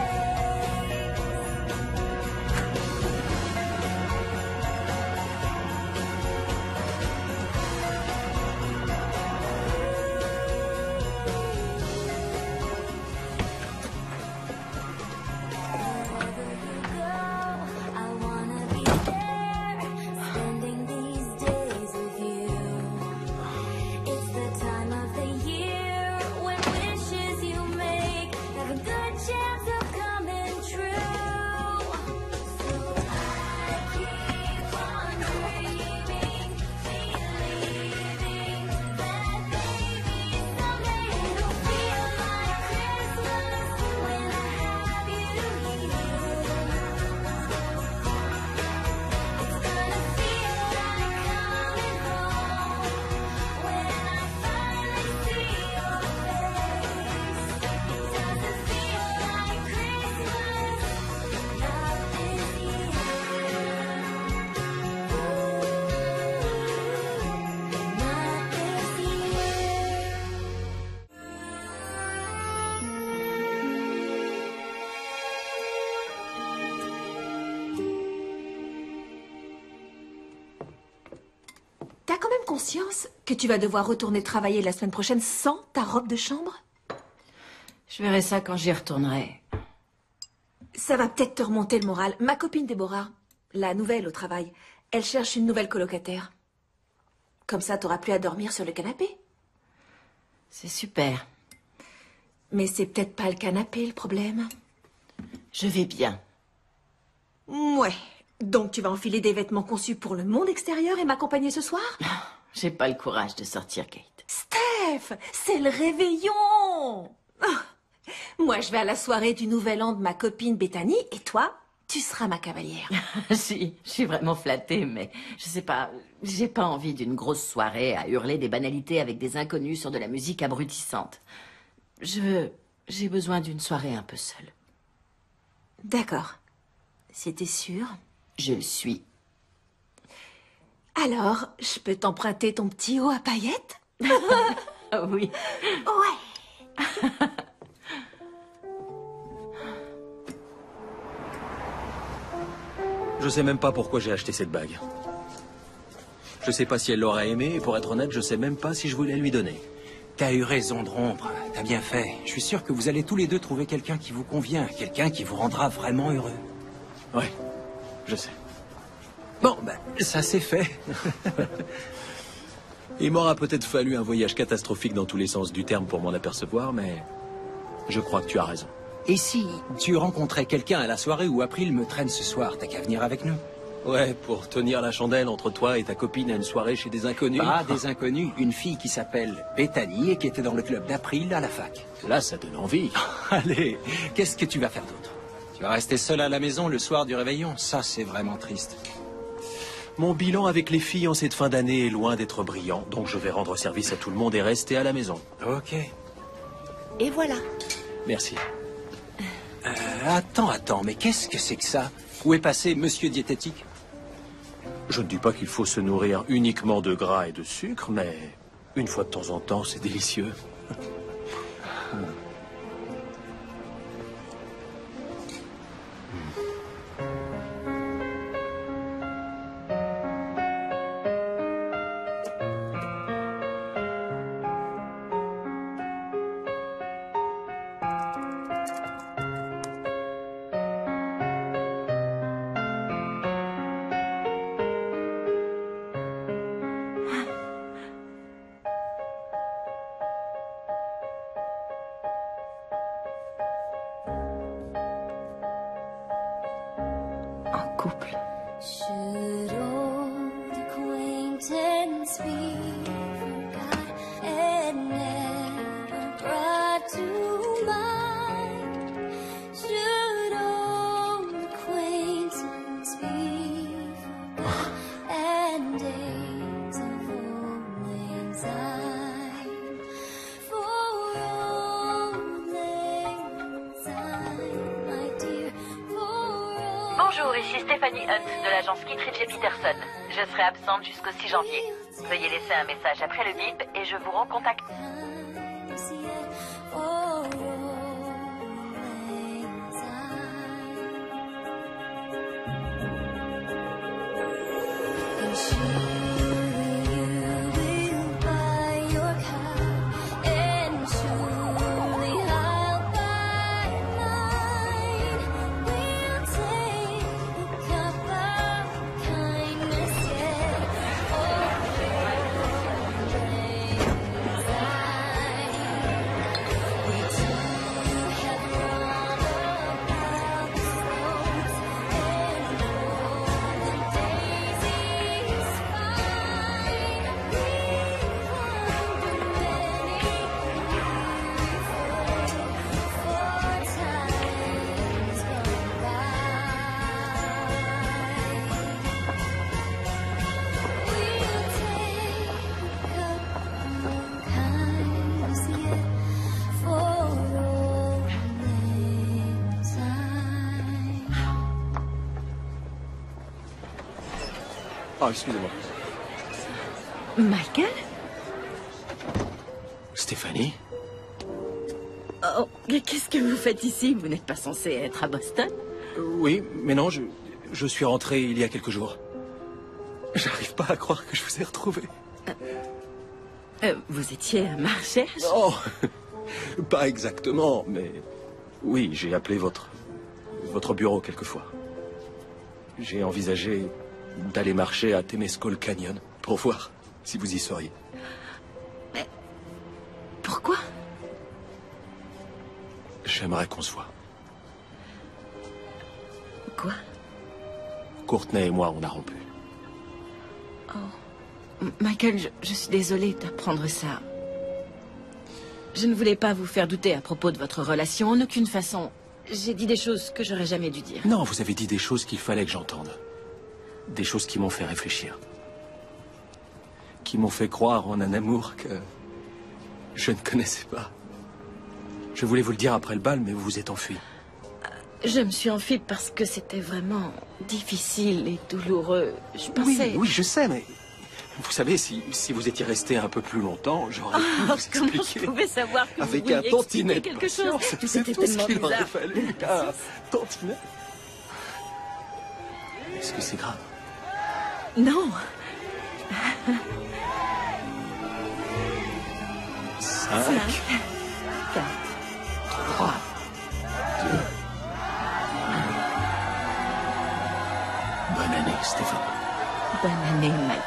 I wanna be there, spending these days with you. It's the time of the year when wishes you make have a good chance of coming true. So I keep on dreaming, believing that maybe someday it'll feel like Christmas when I have you here. It's gonna feel like coming home when I finally see your face. It doesn't feel like Christmas, not this year. Not this year. T'as quand même conscience que tu vas devoir retourner travailler la semaine prochaine sans ta robe de chambre? Je verrai ça quand j'y retournerai. Ça va peut-être te remonter le moral. Ma copine Déborah, la nouvelle au travail, elle cherche une nouvelle colocataire. Comme ça, t'auras plus à dormir sur le canapé. C'est super. Mais c'est peut-être pas le canapé, le problème. Je vais bien. Ouais. Donc tu vas enfiler des vêtements conçus pour le monde extérieur et m'accompagner ce soir? J'ai pas le courage de sortir, Kate. Steph, c'est le réveillon! Ah. Moi, je vais à la soirée du Nouvel An de ma copine Bethany, et toi, tu seras ma cavalière. Si, je suis vraiment flattée, mais je sais pas, j'ai pas envie d'une grosse soirée à hurler des banalités avec des inconnus sur de la musique abrutissante. J'ai besoin d'une soirée un peu seule. D'accord. C'était sûr? Je le suis. Alors, je peux t'emprunter ton petit haut à paillettes? Oui. Ouais. Je sais même pas pourquoi j'ai acheté cette bague. Je sais pas si elle l'aurait aimée, et pour être honnête, je sais même pas si je voulais lui donner. T'as eu raison de rompre, t'as bien fait. Je suis sûr que vous allez tous les deux trouver quelqu'un qui vous convient, quelqu'un qui vous rendra vraiment heureux. Ouais, je sais. Bon, ben, ça c'est fait. Il m'aura peut-être fallu un voyage catastrophique dans tous les sens du terme pour m'en apercevoir, mais je crois que tu as raison. Et si tu rencontrais quelqu'un à la soirée où April me traîne ce soir, t'as qu'à venir avec nous? Ouais, pour tenir la chandelle entre toi et ta copine à une soirée chez des inconnus. Pas des inconnus, une fille qui s'appelle Bethany et qui était dans le club d'April à la fac. Là, ça donne envie. Allez, qu'est-ce que tu vas faire d'autre? Tu vas rester seul à la maison le soir du réveillon? Ça, c'est vraiment triste. Mon bilan avec les filles en cette fin d'année est loin d'être brillant, donc je vais rendre service à tout le monde et rester à la maison. Ok. Et voilà. Merci. Attends, mais qu'est-ce que c'est que ça? Où est passé Monsieur Diététique? Je ne dis pas qu'il faut se nourrir uniquement de gras et de sucre, mais une fois de temps en temps, c'est délicieux. Should old acquaintance be forgot and never brought to mind? Should old acquaintance be forgot and days of old lang syne? For old lang syne, my dear, Bonjour, ici Stéphanie Hunt de l'agence Kittredge et Peterson. Je serai absente jusqu'au 6 janvier. Veuillez laisser un message après le bip et je vous recontacte. Ah, excusez-moi. Michael? Stéphanie? Oh, qu'est-ce que vous faites ici? Vous n'êtes pas censé être à Boston? Oui, mais non, je suis rentré il y a quelques jours. J'arrive pas à croire que je vous ai retrouvé. Vous étiez à ma recherche? Non, pas exactement, mais oui, j'ai appelé votre bureau quelquefois. J'ai envisagé d'aller marcher à Temescal Canyon pour voir si vous y seriez. Mais pourquoi? J'aimerais qu'on se voit. Quoi? Courtney et moi, on a rompu. Michael, je suis désolée d'apprendre ça. Je ne voulais pas vous faire douter à propos de votre relation, en aucune façon. J'ai dit des choses que j'aurais jamais dû dire. Non, vous avez dit des choses qu'il fallait que j'entende. Des choses qui m'ont fait réfléchir. Qui m'ont fait croire en un amour que je ne connaissais pas. Je voulais vous le dire après le bal, mais vous vous êtes enfui. Je me suis enfuie parce que c'était vraiment difficile et douloureux. Je pensais... Oui, je sais, mais... Vous savez, si vous étiez resté un peu plus longtemps, j'aurais pu vous expliquer. Comment je pouvais savoir que avec vous un vouliez tantinet expliquer de quelque chose? patience, c'est C'était tout ce tellement qu'il aurait bizarre. fallu. Un tantinet. Est-ce que c'est grave? Non. 5, 4, 3, 2, 1. Bonne année, Stéphane. Bonne année, Michael.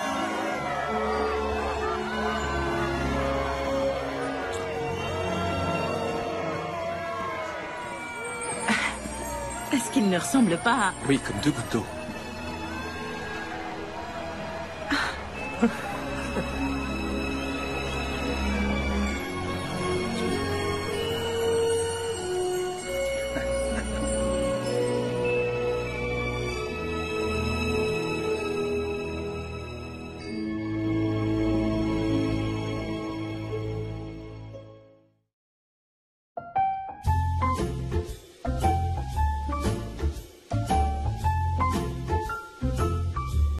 Est-ce qu'il ne ressemble pas à... Oui, comme 2 gouttes d'eau.